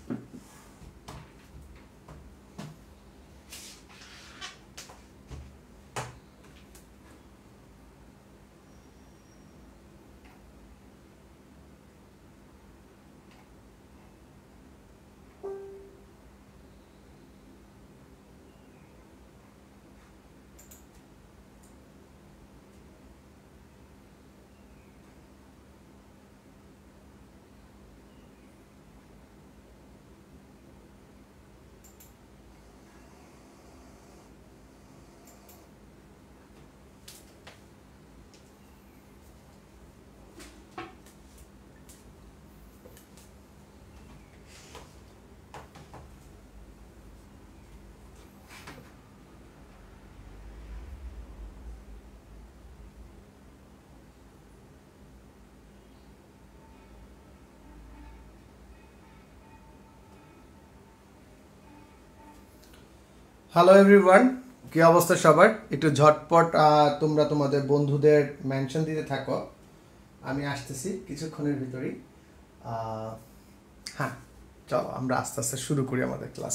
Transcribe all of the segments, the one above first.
Hello everyone, কি অবস্থা সবার? একটু ঝটপট তোমরা তোমাদের বন্ধুদের মেনশন দিতে থাকো, আমি আসতেছি কিছুক্ষণের ভিতরেই। হ্যাঁ, চলো আমরা আস্তে আস্তে শুরু করি আমাদের ক্লাস।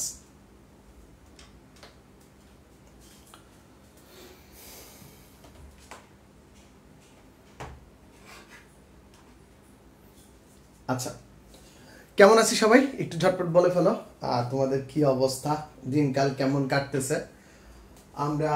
আচ্ছা, কেমন আছি সবাই? একটু ঝটপট বলে ফেলো তোমাদের কি অবস্থা, দিনকাল কেমন কাটতেছে। আমরা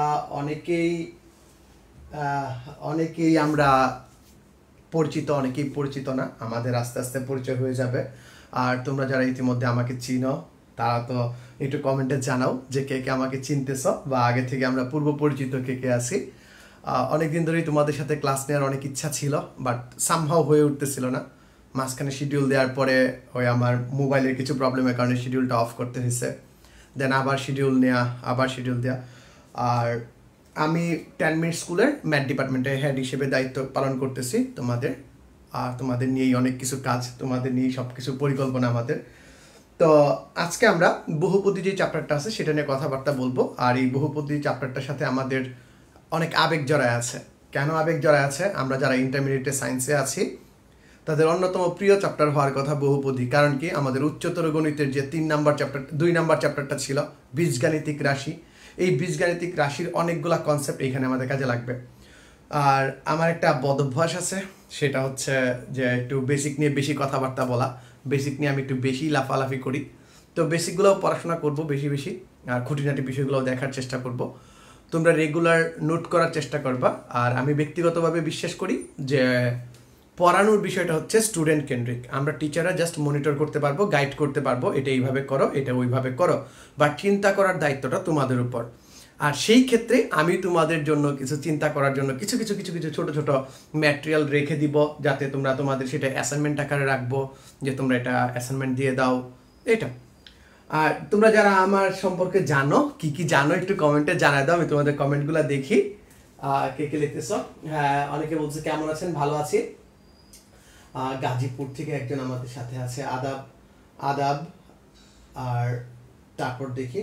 অনেকেই আমরা পরিচিত, অনেকেই পরিচিত না, আমাদের আস্তে আস্তে পরিচয় হয়ে যাবে। আর তোমরা যারা ইতিমধ্যে আমাকে চিনো তারা তো একটু কমেন্টে জানাও যে কে কে আমাকে চিনতেছ বা আগে থেকে আমরা পূর্ব পরিচিত কে কে আছি। অনেকদিন ধরেই তোমাদের সাথে ক্লাস নেওয়ার অনেক ইচ্ছা ছিল, বাট সামহাও হয়ে উঠতেছিল না। মাঝখানে শিডিউল দেওয়ার পরে ওই আমার মোবাইলের কিছু প্রবলেমের কারণে শিডিউলটা অফ করতে হয়েছে, দেন আবার শিডিউল নেওয়া, আবার শিডিউল দেওয়া। আর আমি 10 মিনিট স্কুলের ম্যাথ ডিপার্টমেন্টের হেড হিসেবে দায়িত্ব পালন করতেছি তোমাদের। আর তোমাদের নিয়েই অনেক কিছু কাজ, তোমাদের নিয়েই সব কিছু পরিকল্পনা আমাদের। তো আজকে আমরা বহুপদী যে চ্যাপ্টারটা আছে সেটা নিয়ে কথাবার্তা বলবো। আর এই বহুপদী চ্যাপ্টারটার সাথে আমাদের অনেক আবেগ জড়ায় আছে। কেন আবেগ জড়ায় আছে? আমরা যারা ইন্টারমিডিয়েটে সায়েন্সে আছি তাদের অন্যতম প্রিয় চ্যাপ্টার হওয়ার কথা বহুপদী। কারণ কি, আমাদের উচ্চতর গণিতের যে 2 নাম্বার চ্যাপ্টারটা ছিল বীজগাণিতিক রাশি, এই বীজগাণিতিক রাশির অনেকগুলা কনসেপ্ট এইখানে আমাদের কাজে লাগবে। আর আমার একটা বদভ্যাস আছে, সেটা হচ্ছে যে একটু বেসিক নিয়ে বেশি কথাবার্তা বলা, বেসিক নিয়ে আমি একটু বেশি লাফালাফি করি। তো বেসিকগুলোও পড়াশোনা করব বেশি বেশি, আর খুঁটিনাটি বিষয়গুলোও দেখার চেষ্টা করব। তোমরা রেগুলার নোট করার চেষ্টা করবা। আর আমি ব্যক্তিগতভাবে বিশ্বাস করি যে পড়ানোর বিষয়টা হচ্ছে স্টুডেন্ট কেন্দ্রিক। আমরা টিচাররা জাস্ট মনিটর করতে পারবো, গাইড করতে পারবো, এটা এইভাবে করো, এটা ওইভাবে করো, বাট চিন্তা করার দায়িত্বটা তোমাদের উপর। আর সেই ক্ষেত্রে আমি তোমাদের জন্য কিছু চিন্তা করার জন্য কিছু কিছু কিছু কিছু ছোট ছোট ম্যাটেরিয়াল রেখে দিব, যাতে তোমরা তোমাদের সেটা অ্যাসাইনমেন্ট আকারে রাখবো, যে তোমরা এটা অ্যাসাইনমেন্ট দিয়ে দাও এটা। আর তোমরা যারা আমার সম্পর্কে জানো, কি কি জানো একটু কমেন্টে জানাই দাও, আমি তোমাদের কমেন্টগুলো দেখি। কে কে লিখতেছ? হ্যাঁ, অনেকে বলছে কেমন আছেন, ভালো আছি। গাজীপুর থেকে একজন আমাদের সাথে আছে, আদাব আদাব। আর তারপর দেখি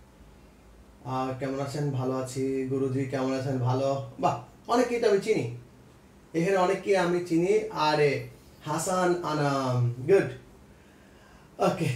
কেমন আছেন, ভালো আছি। গুরুজি কেমন আছেন, ভালো। বাহ, অনেকেই তো আমি চিনি, এখানে অনেকেই আমি চিনি। আরে হাসান আনাম, গুড, ওকে।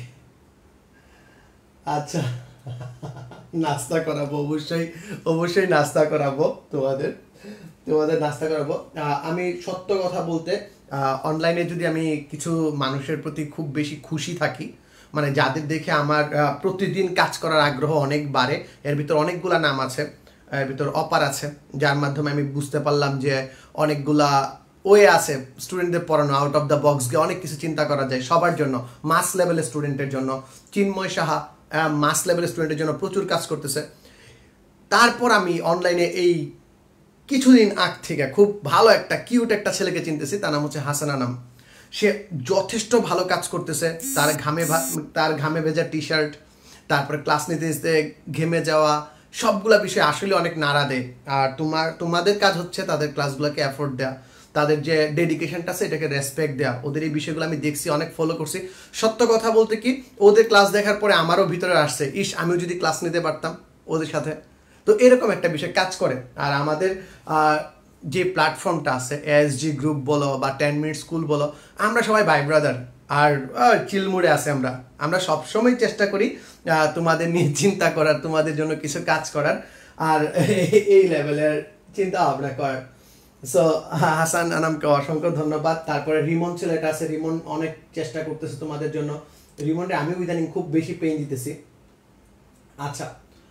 আচ্ছা, নাস্তা করাবো, অবশ্যই অবশ্যই নাস্তা করাবো তোমাদের নাস্তা করাবো। আমি সত্য কথা বলতে অনলাইনে যদি আমি কিছু মানুষের প্রতি খুব বেশি খুশি থাকি, মানে যাদের দেখে আমার প্রতিদিন কাজ করার আগ্রহ অনেক বাড়ে, এর ভিতর অনেকগুলা নাম আছে। এর ভিতর অপার আছে, যার মাধ্যমে আমি বুঝতে পারলাম যে অনেকগুলা ওয়ে আছে স্টুডেন্টদের পড়ানো, আউট অফ দ্য বক্স গিয়ে অনেক কিছু চিন্তা করা যায় সবার জন্য। মাস লেভেলের স্টুডেন্টের জন্য চিন্ময় সাহা মাস লেভেলের স্টুডেন্টের জন্য প্রচুর কাজ করতেছে। তারপর আমি অনলাইনে এই কিছুদিন আগ থেকে খুব ভালো একটা কিউট একটা ছেলেকে চিনতেছি, তার নাম হচ্ছে হাসান আনাম। সে যথেষ্ট ভালো কাজ করতেছে, তার ঘামে ভেজা টি শার্ট, তারপরে ক্লাস নিতে নিতে ঘেমে যাওয়া, সবগুলা বিষয় আসলে অনেক নাড়া দেয়। আর তোমাদের কাজ হচ্ছে তাদের ক্লাসগুলোকে এফোর্ট দেওয়া, তাদের যে ডেডিকেশনটা আছে এটাকে রেসপেক্ট দেওয়া। ওদের এই বিষয়গুলো আমি দেখছি, অনেক ফলো করছি। সত্য কথা বলতে কি, ওদের ক্লাস দেখার পরে আমারও ভিতরে আসছে, ইস আমিও যদি ক্লাস নিতে পারতাম ওদের সাথে। তো এরকম একটা বিষয় কাজ করে। আর আমাদের যে প্ল্যাটফর্মটা আছে এএসজি গ্রুপ বলো বা 10 মিনিট স্কুল বলো, আমরা সবাই ভাই ব্রাদার আর চিলমুড়ে আছে। আমরা সবসময় চেষ্টা করি তোমাদের নিয়ে চিন্তা করার, তোমাদের জন্য কিছু কাজ করার, আর এই লেভেলের চিন্তা ভাবনা করার। সো হাসান আনামকে অসংখ্য ধন্যবাদ। তারপরে রিমন ছেলেটা আছে, রিমন অনেক চেষ্টা করতেছে তোমাদের জন্য। রিমনটা আমি ইদানিং খুব বেশি পেইন দিতেছি। আচ্ছা,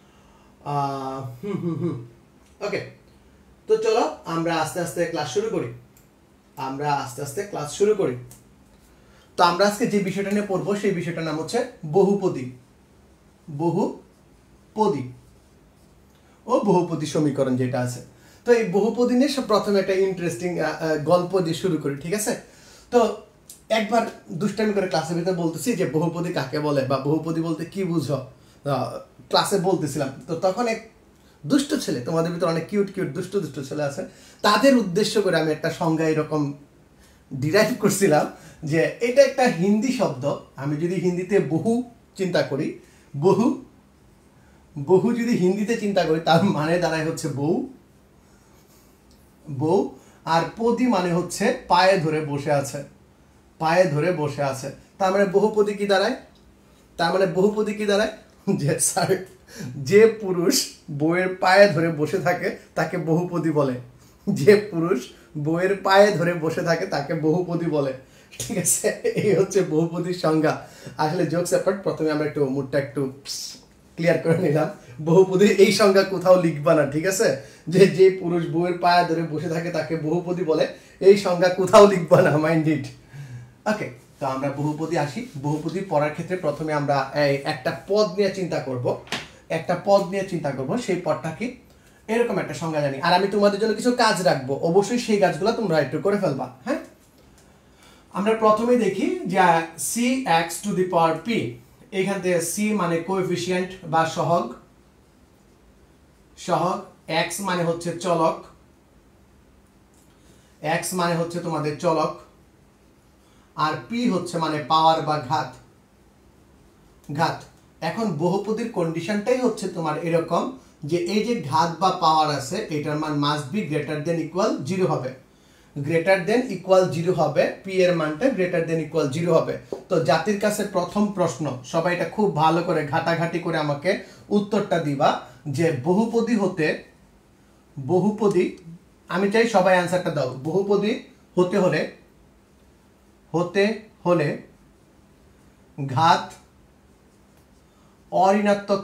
ওকে, তো চলো আমরা আস্তে আস্তে ক্লাস শুরু করি। তো আমরা আজকে যে বিষয়টা নিয়ে পড়বো সেই বিষয়টার নাম হচ্ছে বহুপদী ও বহুপদী সমীকরণ যেটা আছে। তো এই বহুপদী নিয়ে প্রথমে একটা ইন্টারেস্টিং গল্প দিয়ে শুরু করি, ঠিক আছে? তো একবার দুষ্টামি করে ক্লাসের ভিতরে বলতেছি যে বহুপদী কাকে বলে বা বহুপদী বলতে কি বুঝো, ক্লাসে বলতেছিলাম। তো তখন এক দুষ্ট ছেলে, তোমাদের ভিতরে অনেক কিউট দুষ্ট ছেলে আছে, তাদের উদ্দেশ্য করে আমি একটা সংজ্ঞা এরকম ডিরাইভ করছিলাম যে এটা একটা হিন্দি শব্দ। আমি যদি হিন্দিতে বহু চিন্তা করি, বহু যদি হিন্দিতে চিন্তা করি, তার মানে দাঁড়ায় হচ্ছে বউ, আর পদী মানে হচ্ছে পায়ে ধরে বসে আছে। তার মানে বহুপদী কি দাঁড়ায়? যে স্যার, যে পুরুষ বউয়ের পায়ে ধরে বসে থাকে তাকে বহুপদী বলে। ঠিক আছে, এই হচ্ছে বহুপদীর সংজ্ঞা। আসলে জোকস অ্যাপার্ট, প্রথমে আমরা একটু মুডটা একটু ক্লিয়ার করে নিলাম। বহুপদীর এই সংজ্ঞা কোথাও লিখবা না, ঠিক আছে? যে পুরুষ বউয়ের পায়ে ধরে বসে থাকে তাকে বহুপদী বলে, এই সংজ্ঞা কোথাও লিখবা না, মাইন্ড ইট। ওকে, তো আমরা বহুপদী আসি। বহুপদী পড়ার ক্ষেত্রে প্রথমে আমরা একটা পদ নিয়ে চিন্তা করব। সেই পদটা কি, এরকম একটা সংজ্ঞা জানি। আর আমি তোমাদের জন্য কিছু কাজ রাখবো, অবশ্যই সেই কাজগুলো তোমরা একটু করে ফেলবা। হ্যাঁ, আমরা প্রথমে দেখি যে cx to the power p, এখান থেকে c মানে কোএফিসিয়েন্ট বা সহগ, x মানে হচ্ছে চলক, আর p হচ্ছে মানে পাওয়ার বা ঘাত। এখন বহুপদীর কন্ডিশনটাই হচ্ছে তোমার এরকম যে এই যে ঘাত বা পাওয়ার আছে, এটার মান must be greater than equal 0 হবে, p এর মানটা গ্রেটার দেন ইকুয়াল 0 হবে। তো জাতির কাছে প্রথম প্রশ্ন, সবাই এটা খুব ভালো করে ঘাটাঘাটি করে আমাকে উত্তরটা দিবা যে বহুপদী, আমি চাই সবাই অ্যানসারটা দাও। বহুপদী হতে হলে ঘাত অঋণাত্মক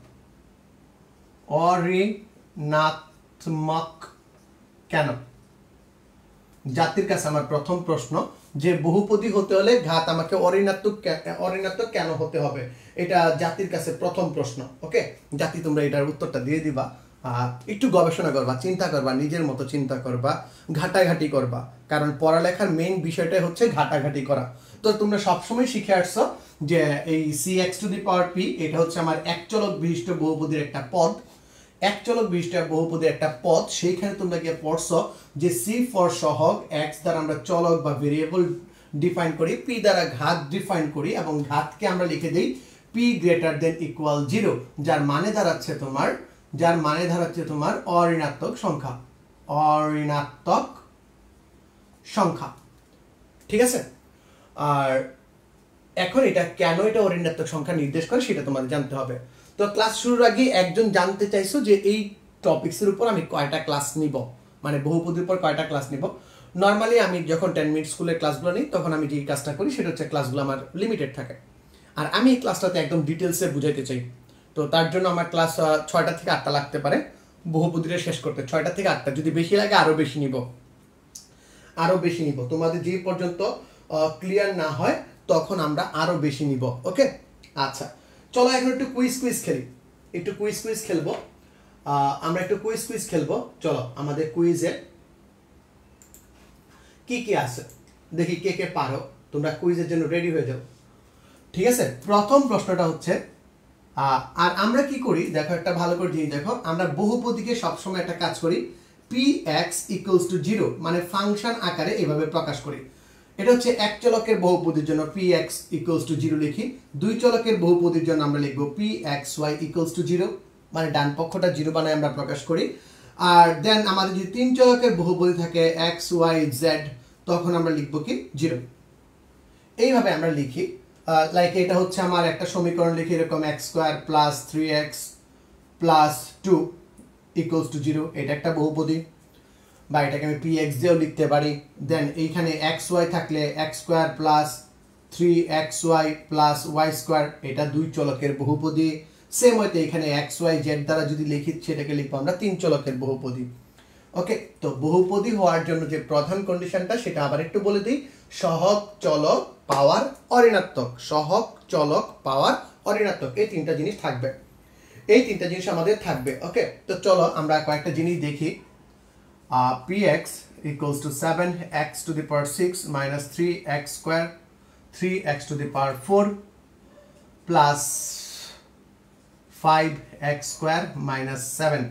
কেন? জাতির কাছে আমার প্রথম প্রশ্ন যে বহুপদী হতে হলে ঘাত আমাকে অঋণাত্মক কেন হতে হবে, এটা জাতির কাছে প্রথম প্রশ্ন। ওকে জাতি, তোমরা এটার উত্তরটা দিয়ে দিবা। একটু গবেষণা করবা, চিন্তা করবা, নিজের মতো চিন্তা করবা, ঘাটাঘাটি করবা, কারণ পড়ালেখার মেইন বিষয়টাই হচ্ছে ঘাটাঘাটি করা। তো তোমরা সবসময় শিখে আসছো যে এই cx to the power p, এটা হচ্ছে আমার একচলক বিশিষ্ট বহুপদীর একটা পদ। সেইখানে তোমরা গিয়ে পড়ছো যে c ফর সহগ, x দ্বারা আমরা চলক বা ভেরিয়েবল ডিফাইন করি, p দ্বারা ঘাত ডিফাইন করি, এবং ঘাতকে আমরা লিখে দিই p গ্রেটার দেন ইকুয়াল 0, যার মানে দাঁড়াচ্ছে তোমার অঋণাত্মক সংখ্যা। ঠিক আছে? আর এখন এটা কেন এটা অঋণাত্মক সংখ্যা নির্দেশ করে সেটা তোমাদের জানতে হবে। তো ক্লাস শুরুর আগে একজন জানতে চাইছো যে এই টপিকসের উপর আমি কয়টা ক্লাস নিব, মানে বহুপদীর উপর কয়টা ক্লাস নিব। নর্মালি আমি যখন 10 মিনিট স্কুলের ক্লাসগুলো নিই, তখন আমি যে কাজটা করি সেটা হচ্ছে ক্লাসগুলো আমার লিমিটেড থাকে, আর আমি এই ক্লাসটাতে একদম ডিটেলসে বুঝাইতে চাই। তো তার জন্য আমার ক্লাস 6টা থেকে 8টা লাগতে পারে বহুপদীটা শেষ করতে। 6টা থেকে 8টা, যদি বেশি লাগে আরো বেশি নিব। তোমাদের যে পর্যন্ত ক্লিয়ার না হয় তখন আমরা আরো বেশি নিব। ওকে, আচ্ছা চলো এখন একটু কুইজ খেলবো। আমরা একটু কুইজ খেলবো। চলো আমাদের কুইজে কি আছে দেখি, কে পারো। তোমরা কুইজের জন্য রেডি হয়ে যাও, ঠিক আছে? প্রথম প্রশ্নটা হচ্ছে, আর আমরা কি করি দেখো, একটা ভালো করে জিনিস দেখো, আমরা বহুপদীকে সবসময় একটা কাজ করি, px equals to 0 মানে ফাংশন আকারে এভাবে প্রকাশ করি। এটা হচ্ছে এক চলকের বহুপদীর জন্য px equals to 0 লিখি। দুই চলকের বহুপদীর জন্য আমরা লিখব pxy equals to 0, মানে ডান পক্ষটা 0 বানায় আমরা প্রকাশ করি। আর দেন আমাদের যদি 3 চলকের বহুপদী থাকে x y z তখন আমরা লিখব কি 0। এইভাবে আমরা লিখি লাইক এটা হচ্ছে আমার একটা সমীকরণ লিখি এরকম x square plus 3x plus 2 equals to 0, এটা একটা বহুপদী, বা এটাকে আমি px দিয়েও লিখতে পারি। দেন এইখানে xy থাকলে x square plus 3xy plus y square, এটা 2 চলকের বহুপদী। সেম ওয়েতে এখানে xy z দ্বারা যদি লিখি সেটাকে লিখবো আমরা 3 চলকের বহুপদী। ওকে, তো বহুপদী হওয়ার জন্য যে প্রধান কন্ডিশনটা সেটা আবার একটু বলে দিই, সহগ চলক পাওয়ার অঋণাত্মক, সহগ চলক পাওয়ার অঋণাত্মক, এই তিনটা জিনিস থাকবে, এই তিনটা জিনিস আমাদের থাকবে। ওকে, তো চলো আমরা কয়েকটা জিনিস দেখি। px equals to 7x to the power 6 minus 3x square 3x to the power 4 plus 5x square minus 7।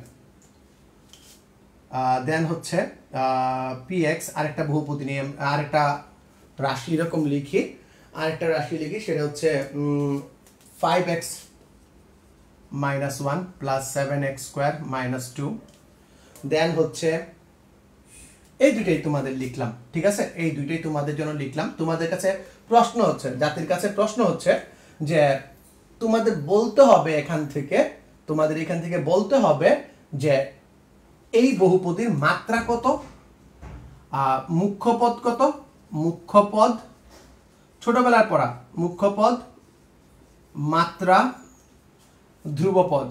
দেন হচ্ছে px আরেকটা বহুপদী নিয়ে আরেকটা রাশি এরকম লিখি, আরেকটা রাশি লিখি সেটা হচ্ছে 5x minus 1 plus 7x square minus 2। দেন হচ্ছে এই দুইটাই তোমাদের লিখলাম, ঠিক আছে, এই দুইটাই তোমাদের জন্য লিখলাম। তোমাদের কাছে প্রশ্ন হচ্ছে, জাতির কাছে প্রশ্ন হচ্ছে যে তোমাদের বলতে হবে এখান থেকে, তোমাদের এখান থেকে বলতে হবে যে এই বহুপদীর মাত্রা কত, মুখ্য পদ কত, মুখ্য পদ ছোটবেলার পড়া, মুখ্য পদ, মাত্রা, ধ্রুবপদ,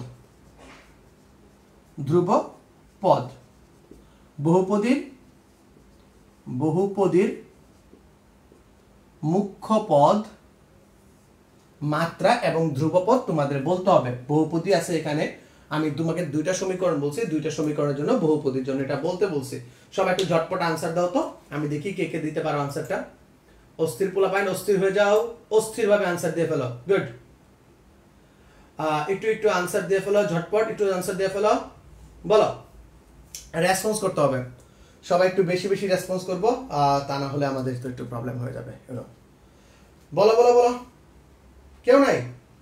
ধ্রুবপদ, বহুপদীর মুখ্য পদ, মাত্রা এবং ধ্রুবপদ তোমাদের বলতে হবে। বহুপদী আছে এখানে, আমি তোমাকে দুইটা সমীকরণ বলছি, দুইটা সমীকরণের জন্য বহুপদীর জন্য এটা বলতে বলছি। সবাই একটু ঝটপট আনসার দাও তো, আমি দেখি কে কে দিতে পারো আনসারটা। অস্থির পোলাপাইন অস্থির হয়ে যাও, অস্থিরভাবে আনসার দিয়ে ফেলো, গুড। একটু একটু আনসার দিয়ে ফেলো, ঝটপট একটু আনসার দিয়ে ফেলো, বলো, রেসপন্স করতে হবে, সবাই একটু বেশি বেশি রেসপন্স করবো, তা না হলে আমাদের তো একটু প্রবলেম হয়ে যাবে। বলো বলো বলো, কেউ নাই,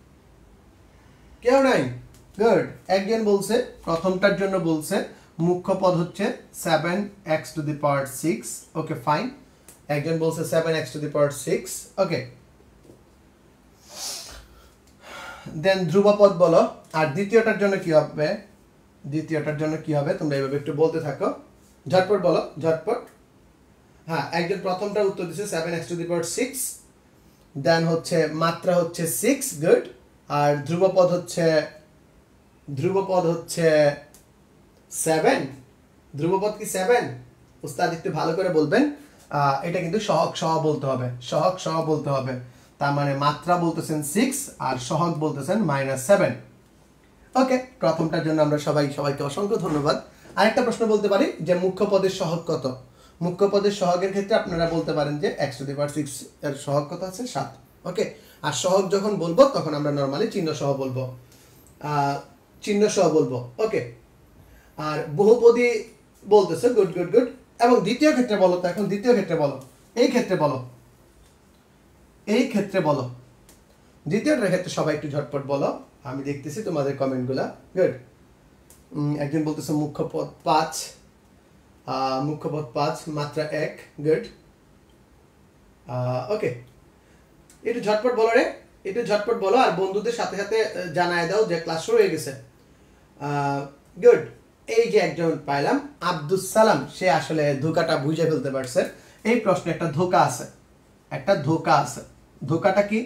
কেউ নাই, গুড। একজন বলছে, প্রথমটার জন্য বলছে মুখ্য পদ হচ্ছে 7x to the power 6, okay fine. একজন বলছে 7x to the power 6, ওকে। দেন ধ্রুবপদ বলো। আর দ্বিতীয়টার জন্য কি হবে, দ্বিতীয়টার জন্য কি হবে তোমরা এইভাবে একটু বলতে থাকো, ঝটপট বলো, ঝটপট। হ্যাঁ, একজন প্রথমটার উত্তর দিচ্ছে 7x to the power 6, দেন হচ্ছে মাত্রা হচ্ছে 6, গুড। আর ধ্রুবপদ হচ্ছে 7, ধ্রুবপদ কি 7? উস্তাদ একটু ভালো করে বলবেন, এটা কিন্তু সহগ সহ বলতে হবে, সহগ সহ বলতে হবে। তার মানে মাত্রা বলতেছেন 6 আর সহগ বলতেছেন -7। ওকে, প্রথমটার জন্য আমরা সবাইকে অসংখ্য ধন্যবাদ। আরেকটা প্রশ্ন বলতে পারি যে মুখ্য পদের সহগ কত। মুখ্য পদের সহগের ক্ষেত্রে আপনারা বলতে পারেন যে x to the power 6 এর সহগ কত আছে 7। ওকে, আর সহগ যখন বলবো তখন আমরা নরমালি চিহ্ন সহ বলবো, চিহ্ন সহ বলবো। ওকে, আর বহুপদী বলতেছে, গুড গুড গুড। এবং দ্বিতীয় ক্ষেত্রে বলো তো, এখন দ্বিতীয় ক্ষেত্রে বলো, এই ক্ষেত্রে বলো, এই ক্ষেত্রে বলো, দ্বিতীয়টার ক্ষেত্রে সবাই একটু ঝটপট বলো, আমি দেখতেছি তোমাদের কমেন্টগুলা, গুড। একজন বলতেছে মুখ্য পদ 5, মুখ্য পদ 5, মাত্রা 1, গুড। ওকে, একটু ঝটপট বলো রে, একটু ঝটপট বলো, আর বন্ধুদের সাথে সাথে জানায় দাও যে ক্লাস শুরু হয়ে গেছে, গুড। এই যে একজন পাইলাম আব্দুস সালাম, সে আসলে ধোকাটা বুঝে ফেলতে পারছে। এই প্রশ্নে একটা ধোকা আছে, একটা ধোকা আছে। ধোকাটা কি?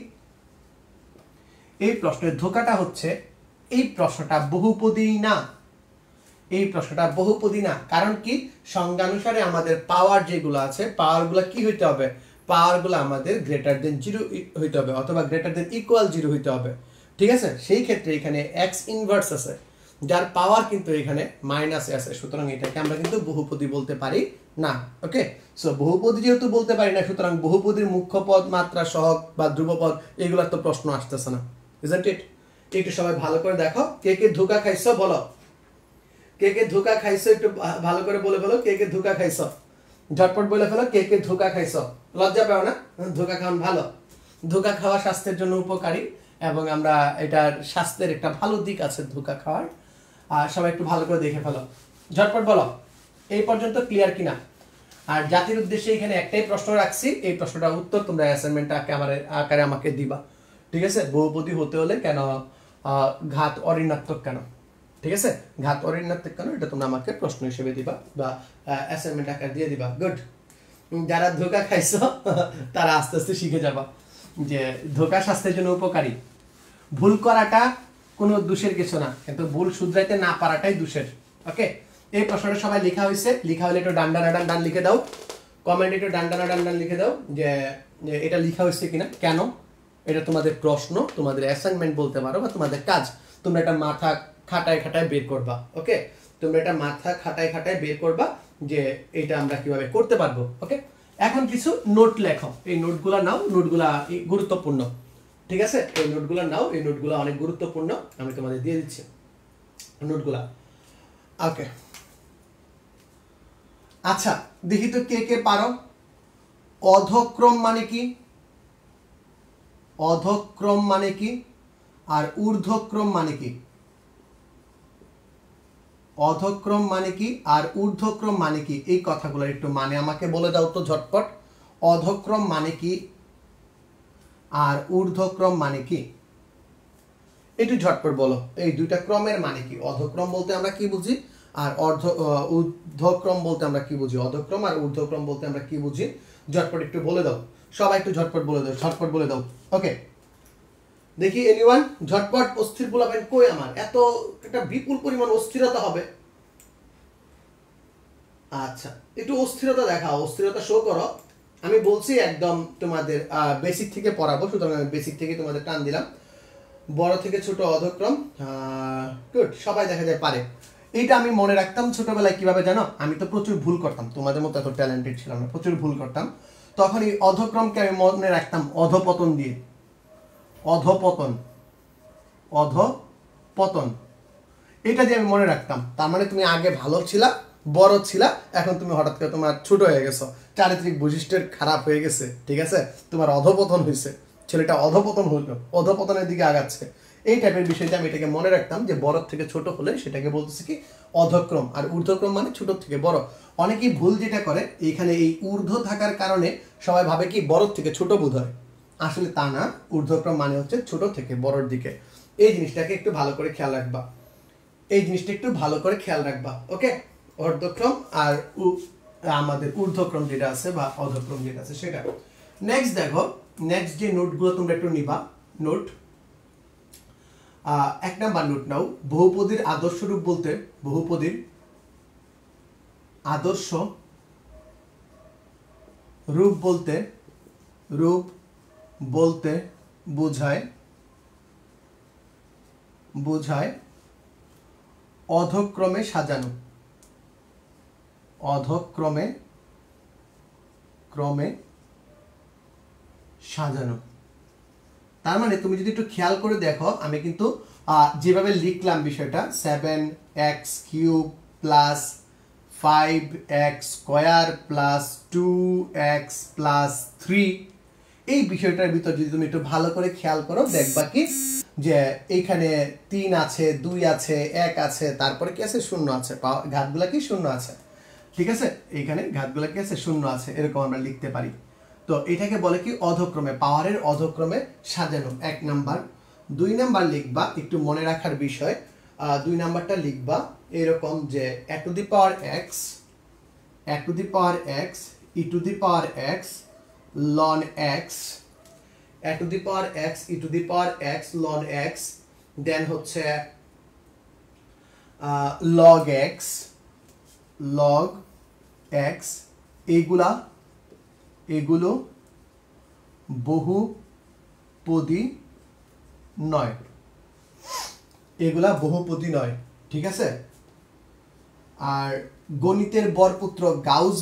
এই প্রশ্নের ধোকাটা হচ্ছে এই প্রশ্নটা বহুপদী না, এই প্রশ্নটা বহুপদী না। কারণ কি, সংজ্ঞানুসারে আমাদের পাওয়ার যেগুলো আছে, পাওয়ারগুলো কি হইতে হবে, পাওয়ারগুলো আমাদের গ্রেটার দেন 0 হইতে হবে অথবা গ্রেটার দেন ইকুয়াল 0 হইতে হবে, ঠিক আছে। সেই ক্ষেত্রে এখানে x ইনভার্স আছে, যার পাওয়ার কিন্তু এখানে মাইনাসে আছে, সুতরাং এটাকে আমরা কিন্তু বহুপদী বলতে পারি না। ওকে, সো বহুপদী যেহেতু বলতে পারি না, সুতরাং বহুপদীর মুখ্য পদ, মাত্রা, সহগ বা ধ্রুবপদ এগুলোর তো প্রশ্ন আসতেছে না, ইজন্ট ইট? একটু সবাই ভালো করে দেখো, কে কে ধোকা খাইছো বলো, কে কে ধোকা খাইছো একটু ভালো করে বলে ফেলো, কে কে ধোকা খাইছো, ঝটপট বলে ফেলো, কে কে ধোকা খাইছো। লজ্জা পাও না, ধোকা খাওয়ান ভালো, ধোকা খাওয়া স্বাস্থ্যের জন্য উপকারী এবং আমরা এটার স্বাস্থ্যের একটা ভালো দিক আছে ধোকা খাওয়ার। আর সবাই একটু ভালো করে দেখে ফেলো, ঝটপট বলো এই পর্যন্ত ক্লিয়ার কিনা। আর জাতির উদ্দেশ্যে এখানে একটাই প্রশ্ন রাখছি, এই প্রশ্নটার উত্তর তোমরা অ্যাসাইনমেন্ট আকারে আমাকে দিবা, ঠিক আছে? বহুপদী হতে হলে কেন ঘাত অঋণাত্মক কেন, ঠিক আছে? ঘাত অঋণাত্মক কেন এটা তোমরা আমাকে প্রশ্ন হিসেবে দিবা বা অ্যাসাইনমেন্ট আকার দিয়ে দিবা। গুড। যারা ধোকা খাইছো তারা আস্তে আস্তে শিখে যাবা যে ধোকা স্বাস্থ্যের জন্য উপকারী। ভুল করাটা কোনো দোষের কিছু না, কিন্তু ভুল শুধরাইতে না পারাটাই দোষের। ওকে, এই প্রশ্নটা সবাই লেখা হয়েছে, লেখা হলে একটু ডান লিখে দাও, কমেন্টে একটু ডান লিখে দাও যে এটা লেখা হয়েছে কিনা, কেন এটা তোমাদের প্রশ্ন, তোমাদের অ্যাসাইনমেন্ট বলতে পারো বা তোমাদের কাজ, তোমরা এটা মাথা খাটায় বের করবা। ওকে, তোমরা এটা মাথা খাটায় বের করবা যে এটা আমরা কিভাবে করতে পারবো। ওকে, এখন কিছু নোট লেখো, এই নোটগুলা নাও, নোটগুলা গুরুত্বপূর্ণ, ঠিক আছে? এই নোটগুলা নাও, এই নোটগুলা অনেক গুরুত্বপূর্ণ, আমি তোমাদের দিয়ে দিচ্ছি নোটগুলা। ওকে, আচ্ছা দেখি তো কে কে পারো। অধক্রম মানে কি? অধক্রম মানে কি আর ঊর্ধ্বক্রম মানে কি? অধক্রম মানে কি আর ঊর্ধ্বক্রম মানে কি? এই কথাগুলো একটু মানে আমাকে বলে দাও তো ঝটপট। অধক্রম মানে কি আর ঊর্ধ্বক্রম মানে কি? একটু ঝটপট বলো, এই দুইটা ক্রমের মানে কি? অধক্রম বলতে আমরা কি বুঝি আর ঊর্ধ্বক্রম বলতে আমরা কি বুঝি? অধক্রম আর ঊর্ধ্বক্রম বলতে আমরা কি বুঝি? ঝটপট একটু বলে দাও, সবাই একটু ঝটপট বলে দাও। ওকে, দেখি এনিওয়ান ঝটপট। অস্থির বলাবেন কই আমার? এত একটা বিপুল পরিমাণ অস্থিরতা হবে। আচ্ছা, একটু অস্থিরতা দেখাও, অস্থিরতা শো করো। আমি বলছি একদম তোমাদের বেসিক থেকে পড়াবো, সুতরাং আমি বেসিক থেকে তোমাদের টান দিলাম। বড় থেকে ছোট অধক্রম, গুড, সবাই দেখা যায় পারে। এইটা আমি মনে রাখতাম ছোটবেলায়, কিভাবে জানো? আমি তো প্রচুর ভুল করতাম, তোমাদের মতো এত ট্যালেন্টেড ছিলাম না, প্রচুর ভুল করতাম। তখন এই অধক্রমকে আমি মনে রাখতাম অধপতন দিয়ে। অধপতন, অধপতন, এটা দিয়ে আমি মনে রাখতাম। তার মানে তুমি আগে ভালো ছিলা, বড় ছিলা, এখন তুমি হঠাৎ করে তোমার ছোট হয়ে গেছো, চারিত্রিক বৈশিষ্ট্যের খারাপ হয়ে গেছে, ঠিক আছে? তোমার অধপতন হয়েছে, ছেলেটা অধপতন হলো, অধপতনের দিকে আগাচ্ছে। এই টাইপের বিষয়টা আমি এটাকে মনে রাখতাম যে বড় থেকে ছোট হলে সেটাকে বলতেছি কি অধক্রম, আর ঊর্ধ্বক্রম মানে ছোট থেকে বড়। অনেকেই ভুল যেটা করে, এইখানে এই ঊর্ধ্ব থাকার কারণে সবাই ভাবে কি বড় থেকে ছোট বোধ হয়, আসলে তা না। ঊর্ধ্বক্রম মানে হচ্ছে ছোট থেকে বড়র দিকে। এই জিনিসটাকে একটু ভালো করে খেয়াল রাখবা, এই জিনিসটা একটু ভালো করে খেয়াল রাখবা। ওকে, অর্ধক্রম আর আমাদের ঊর্ধ্বক্রম যেটা আছে বা অধক্রম যেটা আছে সেটা। নেক্সট দেখো, নেক্সট যে নোটগুলো তোমরা একটু নিবা, নোট 1 নাম্বার নোট নাও। বহুপদীর আদর্শ রূপ বলতে, বহুপদীর আদর্শ রূপ বলতে, রূপ বলতে বোঝায় অধক্রমে সাজানো, অধক্রমে সাজানো। তার মানে তুমি যদি একটু খেয়াল করে দেখো, আমি কিন্তু যেভাবে লিখলাম বিষয়টা 7x³ plus 5x square plus 2x plus 3, এই বিষয়টার ভিতর যদি তুমি একটু ভালো করে খেয়াল করো, দেখবা কি যে এইখানে 3 আছে, 2 আছে, 1 আছে, তারপরে কি আছে? 0 আছে, ঘাতগুলা কি 0 আছে, ঠিক আছে? এইখানে ঘাতগুলা কি আছে? 0 আছে, এরকম আমরা লিখতে পারি। তো এটাকে বলে কি অধক্রমে, পাওয়ারের অধক্রমে সাজানো, 1 নাম্বার। 2 নাম্বার লিখবা, একটু মনে রাখার বিষয়, 2 নাম্বারটা লিখবা এরকম যে a to the power x, a to the power x, e to the power x, ln x, a to the power x, e to the power x, ln x, দেন হচ্ছে log x, log x, এগুলো বহুপদী নয়, এগুলা বহুপদী নয়, ঠিক আছে? আর গণিতের বরপুত্র গাউস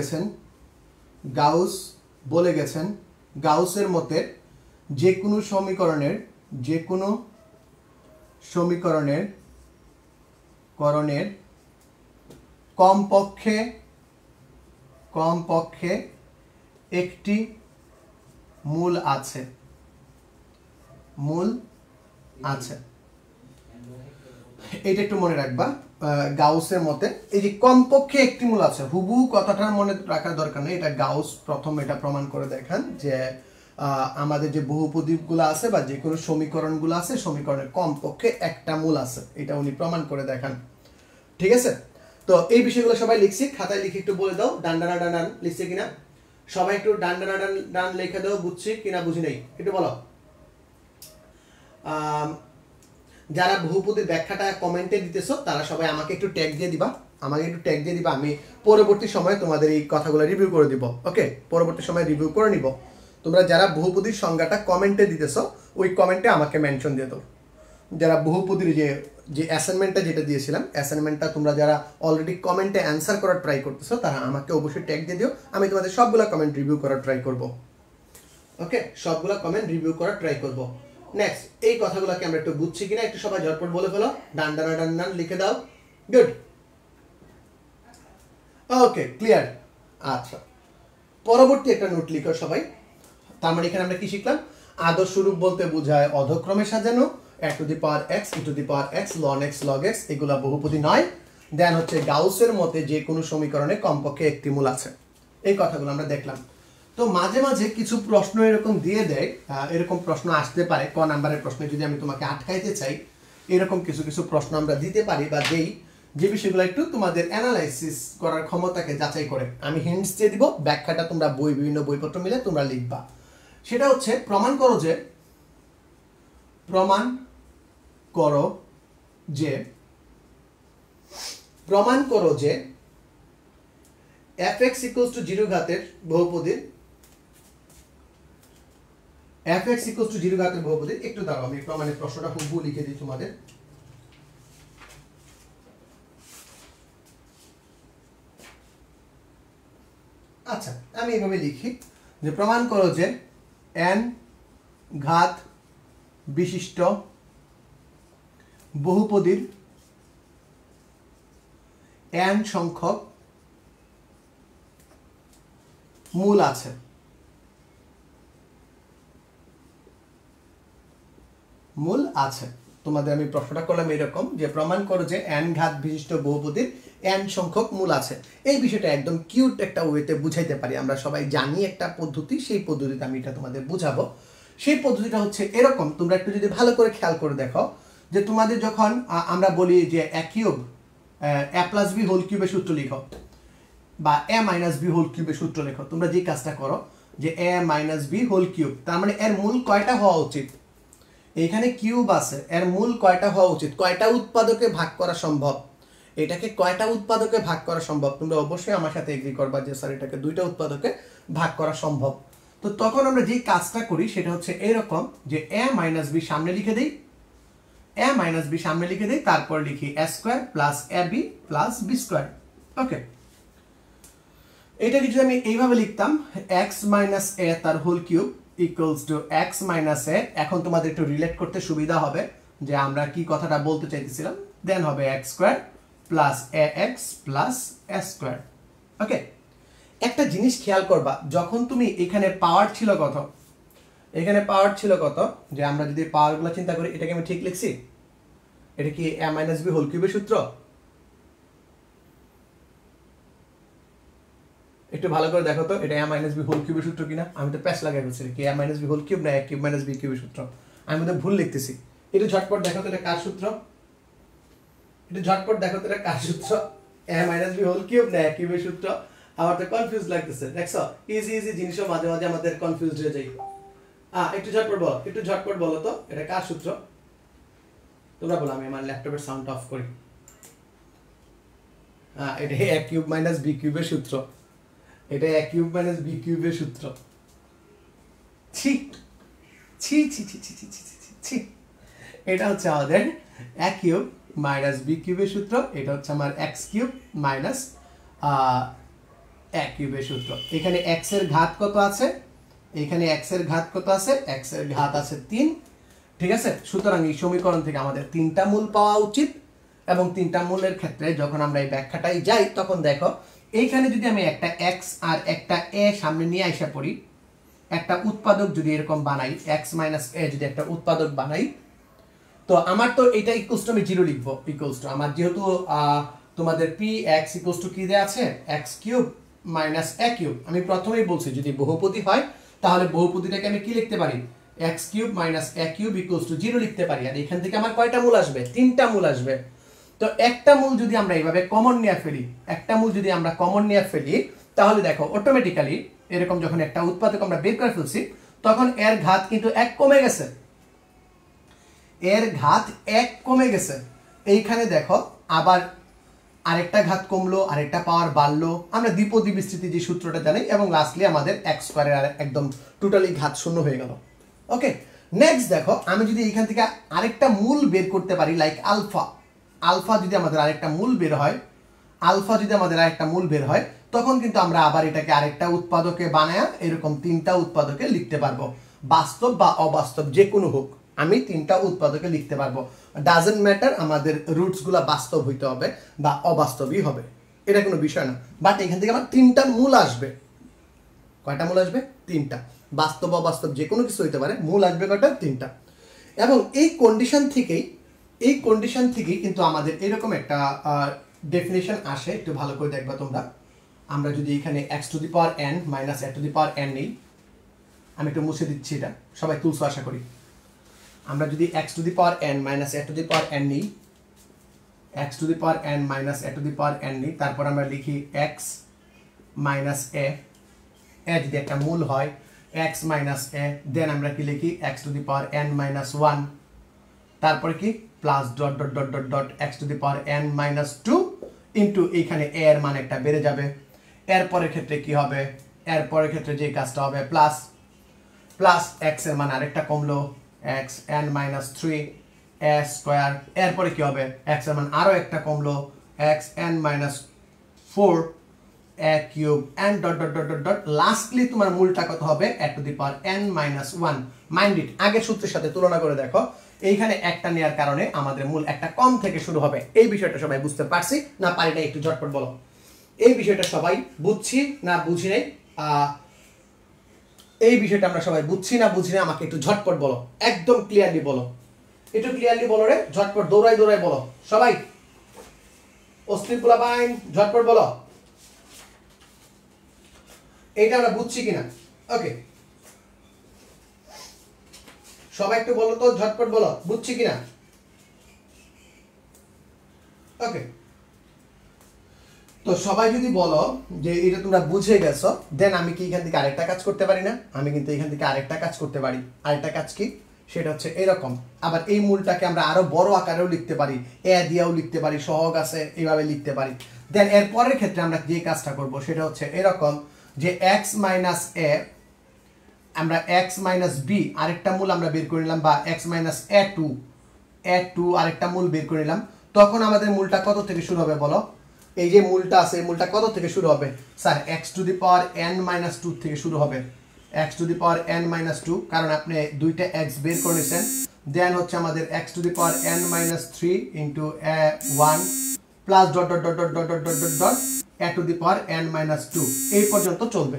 বলে গেছেন, গাউসের মতে যে কোনো সমীকরণের কমপক্ষে একটি মূল আছে। এটা একটু মনে রাখবা, গাউসের মতে এই যে কমপক্ষে একটি মূল আছে, হুবহু কথাটা মনে রাখার দরকার নেই। এটা গাউস প্রথম এটা প্রমাণ করে দেখান যে আমাদের যে বহুপদীগুলো আছে বা যে কোনো সমীকরণগুলো আছে, সমীকরণের কমপক্ষে একটা মূল আছে, এটা উনি প্রমাণ করে দেখান। ঠিক আছে, তো এই বিষয়গুলো সবাই লিখছি, খাতায় লিখে একটু বলে দাও ডান ডান ডান ডান লিখছে কিনা। সবাই একটু ডান ডান ডান ডান লিখে দাও, বুঝছি কিনা বুঝি নাই একটু বলো। যারা বহুপদীর ব্যাখ্যাটা কমেন্টে দিতেছো তারা সবাই আমাকে একটু ট্যাগ দিয়ে দিবা, আমি পরবর্তী সময়ে তোমাদের এই কথাগুলো রিভিউ করে দিব। ওকে, পরবর্তী সময় রিভিউ করে নিব। তোমরা যারা বহুপদীর সংজ্ঞাটা কমেন্টে দিতেছো ওই কমেন্টে আমাকে মেনশন দিয়ে দাও। যারা বহুপদীর যে অ্যাসাইনমেন্টটা যেটা দিয়েছিলাম, অ্যাসাইনমেন্টটা তোমরা যারা অলরেডি কমেন্টে অ্যান্সার করার ট্রাই করতেছো তারা আমাকে অবশ্যই ট্যাগ দিয়ে দিও, আমি তোমাদের সবগুলা কমেন্ট রিভিউ করার ট্রাই করব। ওকে, সবগুলা কমেন্ট রিভিউ করার ট্রাই করব। নেক্সট, এই কথাগুলোকে আমরা একটু বুঝছি কিনা একটু সবাই ঝটপট বলে ফেলো, ডান ডান ডান ডান লিখে দাও। Good, okay, clear. আচ্ছা, পরবর্তী একটা নোট লিখো সবাই। তার মানে এখানে আমরা কি শিখলাম? আদর্শ রূপ বলতে বোঝায় অধক্রমে সাজানো, a to the power x, e to the power x, ln x log x, এগুলা বহুপদী নয়। দেন হচ্ছে গাউসের মতে যে কোনো সমীকরণে কমপক্ষে একটি মূল আছে, এই কথাগুলো আমরা দেখলাম। তো মাঝে মাঝে কিছু প্রশ্ন এরকম দিয়ে দেয়, এরকম প্রশ্ন আসতে পারে ক নাম্বারের প্রশ্নে, যদি আমি তোমাকে আটকাইতে চাই এরকম কিছু কিছু প্রশ্ন আমরা দিতে পারি বা দেই, যে বিষয়গুলো একটু তোমাদের অ্যানালাইসিস করার ক্ষমতাকে যাচাই করে। আমি হিন্টস দিয়ে দিব, ব্যাখ্যাটা তোমরা বিভিন্ন বইপত্র মিলে তোমরা লিখবা। সেটা হচ্ছে প্রমাণ করো যে fx equals to 0 ঘাতের বহুপদীর, fx equals to 0 ঘাতের বহুপদীর, একটু দাঁড়াও আমি প্রমাণের প্রশ্নটা হুবহু লিখে দিই তোমাদের। আচ্ছা, আমি এভাবে লিখি যে প্রমাণ করো যে n ঘাত বিশিষ্ট বহুপদীর n সংখ্যক মূল আছে। তোমাদের আমি প্রশ্নটা করলাম এরকম যে প্রমাণ করো যে n ঘাত বিশিষ্ট বহুপদীর n সংখ্যক মূল আছে। এই বিষয়টা একদম কিউট একটা ওয়েতে বুঝাইতে পারি, আমরা সবাই জানি একটা পদ্ধতি, সেই পদ্ধতিতে আমি এটা তোমাদের বুঝাবো। সেই পদ্ধতিটা হচ্ছে এরকম, তোমরা একটু যদি ভালো করে খেয়াল করে দেখো যে তোমাদের যখন আমরা বলি যে a cube a plus B whole কিউবের সূত্র লিখো বা a মাইনাস বি হোল কিউবের সূত্র লেখো, তোমরা যে কাজটা করো যে a minus B whole cube, তার মানে এর মূল কয়টা হওয়া উচিত? এখানে কিউব আছে, এর মূল কয়টা হওয়া উচিত? কয়টা উৎপাদকে ভাগ করা সম্ভব? এটাকে কয়টা উৎপাদকে ভাগ করা সম্ভব? তোমরা অবশ্যই আমার সাথে এগ্রি করবা যে স্যার এটাকে দুইটা উৎপাদকে ভাগ করা সম্ভব। তো তখন আমরা যে কাজটা করি সেটা হচ্ছে এরকম যে a মাইনাস বি সামনে লিখে দেই, তারপর লিখি a square plus ab plus b square. Okay, এটাকে যদি আমি এইভাবে লিখতাম x মাইনাস a তার whole cube equals to x minus a, এখন তোমাদের একটু রিলেট করতে সুবিধা হবে যে আমরা কি কথাটা বলতে চাইতেছিলাম। দেন হবে x square plus ax plus a square. Okay, একটা জিনিস খেয়াল করবা, যখন তুমি এখানে পাওয়ার ছিল কত, যে আমরা যদি পাওয়ারগুলো চিন্তা করি, এটাকে আমি ঠিক লিখছি? এটা কি a মাইনাস বি হোল কিউবের সূত্র? একটু ভালো করে দেখো তো এটা a মাইনাস বি হোল কিউবের সূত্র কিনা। আমি তো প্যাচ লাগাই বলছি কি a minus B whole cube না a কিউব মাইনাস বি কিউবের সূত্র, আমি তো ভুল লিখতেছি। একটু ঝটপট দেখো তো এটা কার সূত্র? a minus B whole cube না a কিউবের সূত্র? আমার তো কনফিউজ লাগতেছে, দেখছো? ইজি জিনিসও মাঝে মাঝে আমাদের কনফিউজড হয়ে যায়। একটু ঝটপট বলো তো এটা কার সূত্র? তোমরা বলো, আমি আমার ল্যাপটপের সাউন্ড অফ করি। এটা a কিউব মাইনাস বি কিউবের সূত্র, এটা a কিউব মাইনাস বি কিউবের সূত্র। এটা হচ্ছে আমাদের a কিউব মাইনাস বি কিউবের সূত্র, এটা হচ্ছে আমার x কিউব মাইনাস a কিউবের সূত্র। এখানে x এর ঘাত কত আছে? x এর ঘাত আছে 3। ঠিক আছে, সুতরাং এই সমীকরণ থেকে আমাদের 3টা মূল পাওয়া উচিত, এবং 3টা মূলের ক্ষেত্রে যখন আমরা এই ব্যাখ্যাটাই যাই তখন দেখো এইখানে যদি আমি একটা x আর একটা a সামনে নিয়ে আইসা পড়ি, একটা উৎপাদক যদি এরকম বানাই, x মাইনাস a যদি একটা উৎপাদক বানাই, তো আমার তো এটা ইকুয়ালস টু আমি 0 লিখব, ইকুয়ালস টু আমার যেহেতু তোমাদের px ইকুয়ালস টু কি দেয়া আছে x cube minus a cube. আমি প্রথমেই বলছি যদি বহুপদী হয় তাহলে বহুপদীটাকে আমি কি লিখতে পারি x cube minus a cube equals to 0 লিখতে পারি। আর এখান থেকে আমার কয়টা মূল আসবে? 3টা মূল আসবে। তো একটা মূল যদি আমরা এইভাবে কমন নিয়ে ফেলি, একটা মূল যদি আমরা কমন নিয়ে ফেলি তাহলে দেখো অটোমেটিক্যালি এরকম যখন একটা উৎপাদক আমরা বের করে ফেলছি তখন এর ঘাত কিন্তু 1 কমে গেছে, এর ঘাত 1 কমে গেছে। এইখানে দেখো আবার আরেকটা ঘাত কমলো, আরেকটা পাওয়ার বাড়লো। আমরা দ্বিপদী বিস্তৃতি যে সূত্রটা জানি এবং লাস্টলি আমাদের x স্কয়ারের একদম টোটালি ঘাত শূন্য হয়ে গেল। ওকে, নেক্সট দেখো আমি যদি এখান থেকে আরেকটা মূল বের করতে পারি লাইক আলফা, আলফা যদি আমাদের আরেকটা মূল বের হয়, আলফা যদি আমাদের আরেকটা মূল বের হয় তখন কিন্তু আমরা আবার এটাকে আরেকটা উৎপাদকে বানায়া এরকম 3টা উৎপাদকে লিখতে পারবো, বাস্তব বা অবাস্তব যে কোনো হোক আমি 3টা উৎপাদকে লিখতে পারবো। ডাজন্ট ম্যাটার আমাদের রুটস গুলা বাস্তব হইতে হবে বা অবাস্তবই হবে, এটা কোনো বিষয় না। বাট এখান থেকে আমার 3টা মূল আসবে। কয়টা মূল আসবে? 3টা। বাস্তব অবাস্তব যে কোনো কিছু হইতে পারে, মূল আসবে কয়টা? 3টা। এবং এই কন্ডিশন থেকেই কিন্তু আমাদের এরকম একটা ডেফিনেশন আসে, একটু ভালো করে দেখবা তোমরা। আমরা যদি এখানে x to the power n minus a to the power n নেই, আমি একটু মুছে দিচ্ছি, এটা সবাই তুলছো আশা করি। আমরা যদি x to the power n minus a to the power n নেই, x to the power n minus a to the power n নেই, তারপর আমরা লিখি x মাইনাস a, যদি একটা মূল হয় x মাইনাস a, দেন আমরা কি লিখি x to the power n minus 1, তারপরে কি plus dot dot dot dot dot x to the power n minus 2 into এইখানে a এর মান একটা বেড়ে যাবে। এর পরের ক্ষেত্রে কি হবে? এর পরের ক্ষেত্রে যে কাজটা হবে প্লাস প্লাস x এর মান আরেকটা কমলো x n minus 3 a square. এরপরে কি হবে? x এর মান আরো একটা কমলো x n minus 4 a cube n dot dot dot dot dot. Lastly তোমার মূলটা কত হবে? a to the power n minus 1। Mind it, আগের সূত্রের সাথে তুলনা করে দেখো, এইখানে একটা নেওয়ার কারণে আমাদের মূল একটা কম থেকে শুরু হবে। এই বিষয়টা সবাই বুঝতে পারছি না পারি না? একটু ঝটপট বলো, এই বিষয়টা সবাই বুঝছি না বুঝি নাই? এই বিষয়টা আমরা সবাই বুঝছি না বুঝি না? আমাকে একটু ঝটপট বলো, একদম ক্লিয়ারলি বলো, একটু ক্লিয়ারলি বলো রে, ঝটপট দৌড়াই দৌড়াই বলো সবাই, অস্থির পোলাপাইন ঝটপট বলো এইটা আমরা বুঝছি কিনা। ওকে, সবাই একটু বলো তো, ঝটপট বলো বুঝছি কিনা। ওকে, তো সবাই যদি বলো যে এটা তোমরা বুঝে গেছো, দেন আমি কি এখান থেকে আরেকটা কাজ করতে পারি না? আমি কিন্তু এখান থেকে আরেকটা কাজ করতে পারি। আরেকটা কাজ কি? সেটা হচ্ছে এরকম, আবার এই মূলটাকে আমরা আরো বড় আকারেও লিখতে পারি, এ দিয়েও লিখতে পারি, সহগ আছে এইভাবে লিখতে পারি। দেন এর পরের ক্ষেত্রে আমরা যে কাজটা করব সেটা হচ্ছে এরকম যে x মাইনাস a, আমরা x মাইনাস b আরেকটা মূল আমরা বের করে নিলাম, বা x মাইনাস a2 আরেকটা মূল বের করে নিলাম। তখন আমাদের মূলটা কত থেকে শুরু হবে বলো? এই যে মূলটা আছে এই মূলটা কত থেকে শুরু হবে? Sir x to the power n minus 2 থেকে শুরু হবে, x to the power n minus 2, কারণ আপনি দুইটা x বের করে নিয়েছেন। দেন হচ্ছে আমাদের x to the power n minus 3 into a1 plus dot dot dot dot dot dot dot dot dot a to the power n minus 2, এই পর্যন্ত চলবে।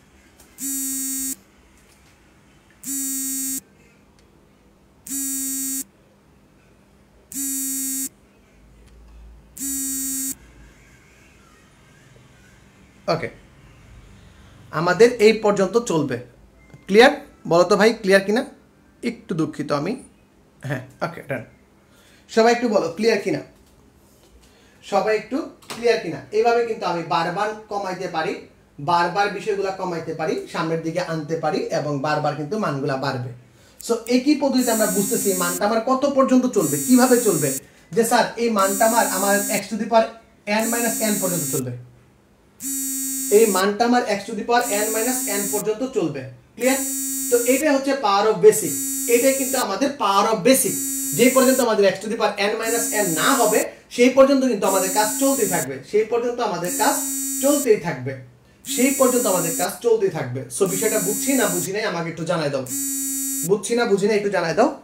ওকে, আমাদের এই পর্যন্ত চলবে। ক্লিয়ার? বলো তো ভাই ক্লিয়ার কিনা? একটু দুঃখিত আমি, হ্যাঁ ওকে ডান। সবাই একটু বলো ক্লিয়ার কিনা, সবাই একটু ক্লিয়ার কিনা। এইভাবে কিন্তু আমি বারবার কমাইতে পারি, বারবার বিষয়গুলো কমাইতে পারি, সামনের দিকে আনতে পারি এবং বারবার কিন্তু মানগুলা বাড়বে। সো একই পদ্ধতিতে আমরা বুঝতেছি মানটা আমার কত পর্যন্ত চলবে, কিভাবে চলবে, যে স্যার এই মানটা আমার x to the power n minus n পর্যন্ত চলবে, এই মানটা আমার x to the power n minus n পর্যন্ত চলবে। ক্লিয়ার? তো এটা হচ্ছে পাওয়ার অফ বেসিক, এটাই কিন্তু আমাদের পাওয়ার অফ বেসিক। যে পর্যন্ত আমাদের x to the power n minus n না হবে সেই পর্যন্ত কিন্তু আমাদের কাজ চলতেই থাকবে, সেই পর্যন্ত আমাদের কাজ চলতেই থাকবে, সেই পর্যন্ত আমাদের কাজ চলতেই থাকবে। সো বিষয়টা বুঝছি না বুঝি নাই আমাকে একটু জানাই দাও, বুঝছি না বুঝি নাই একটু জানাই দাও।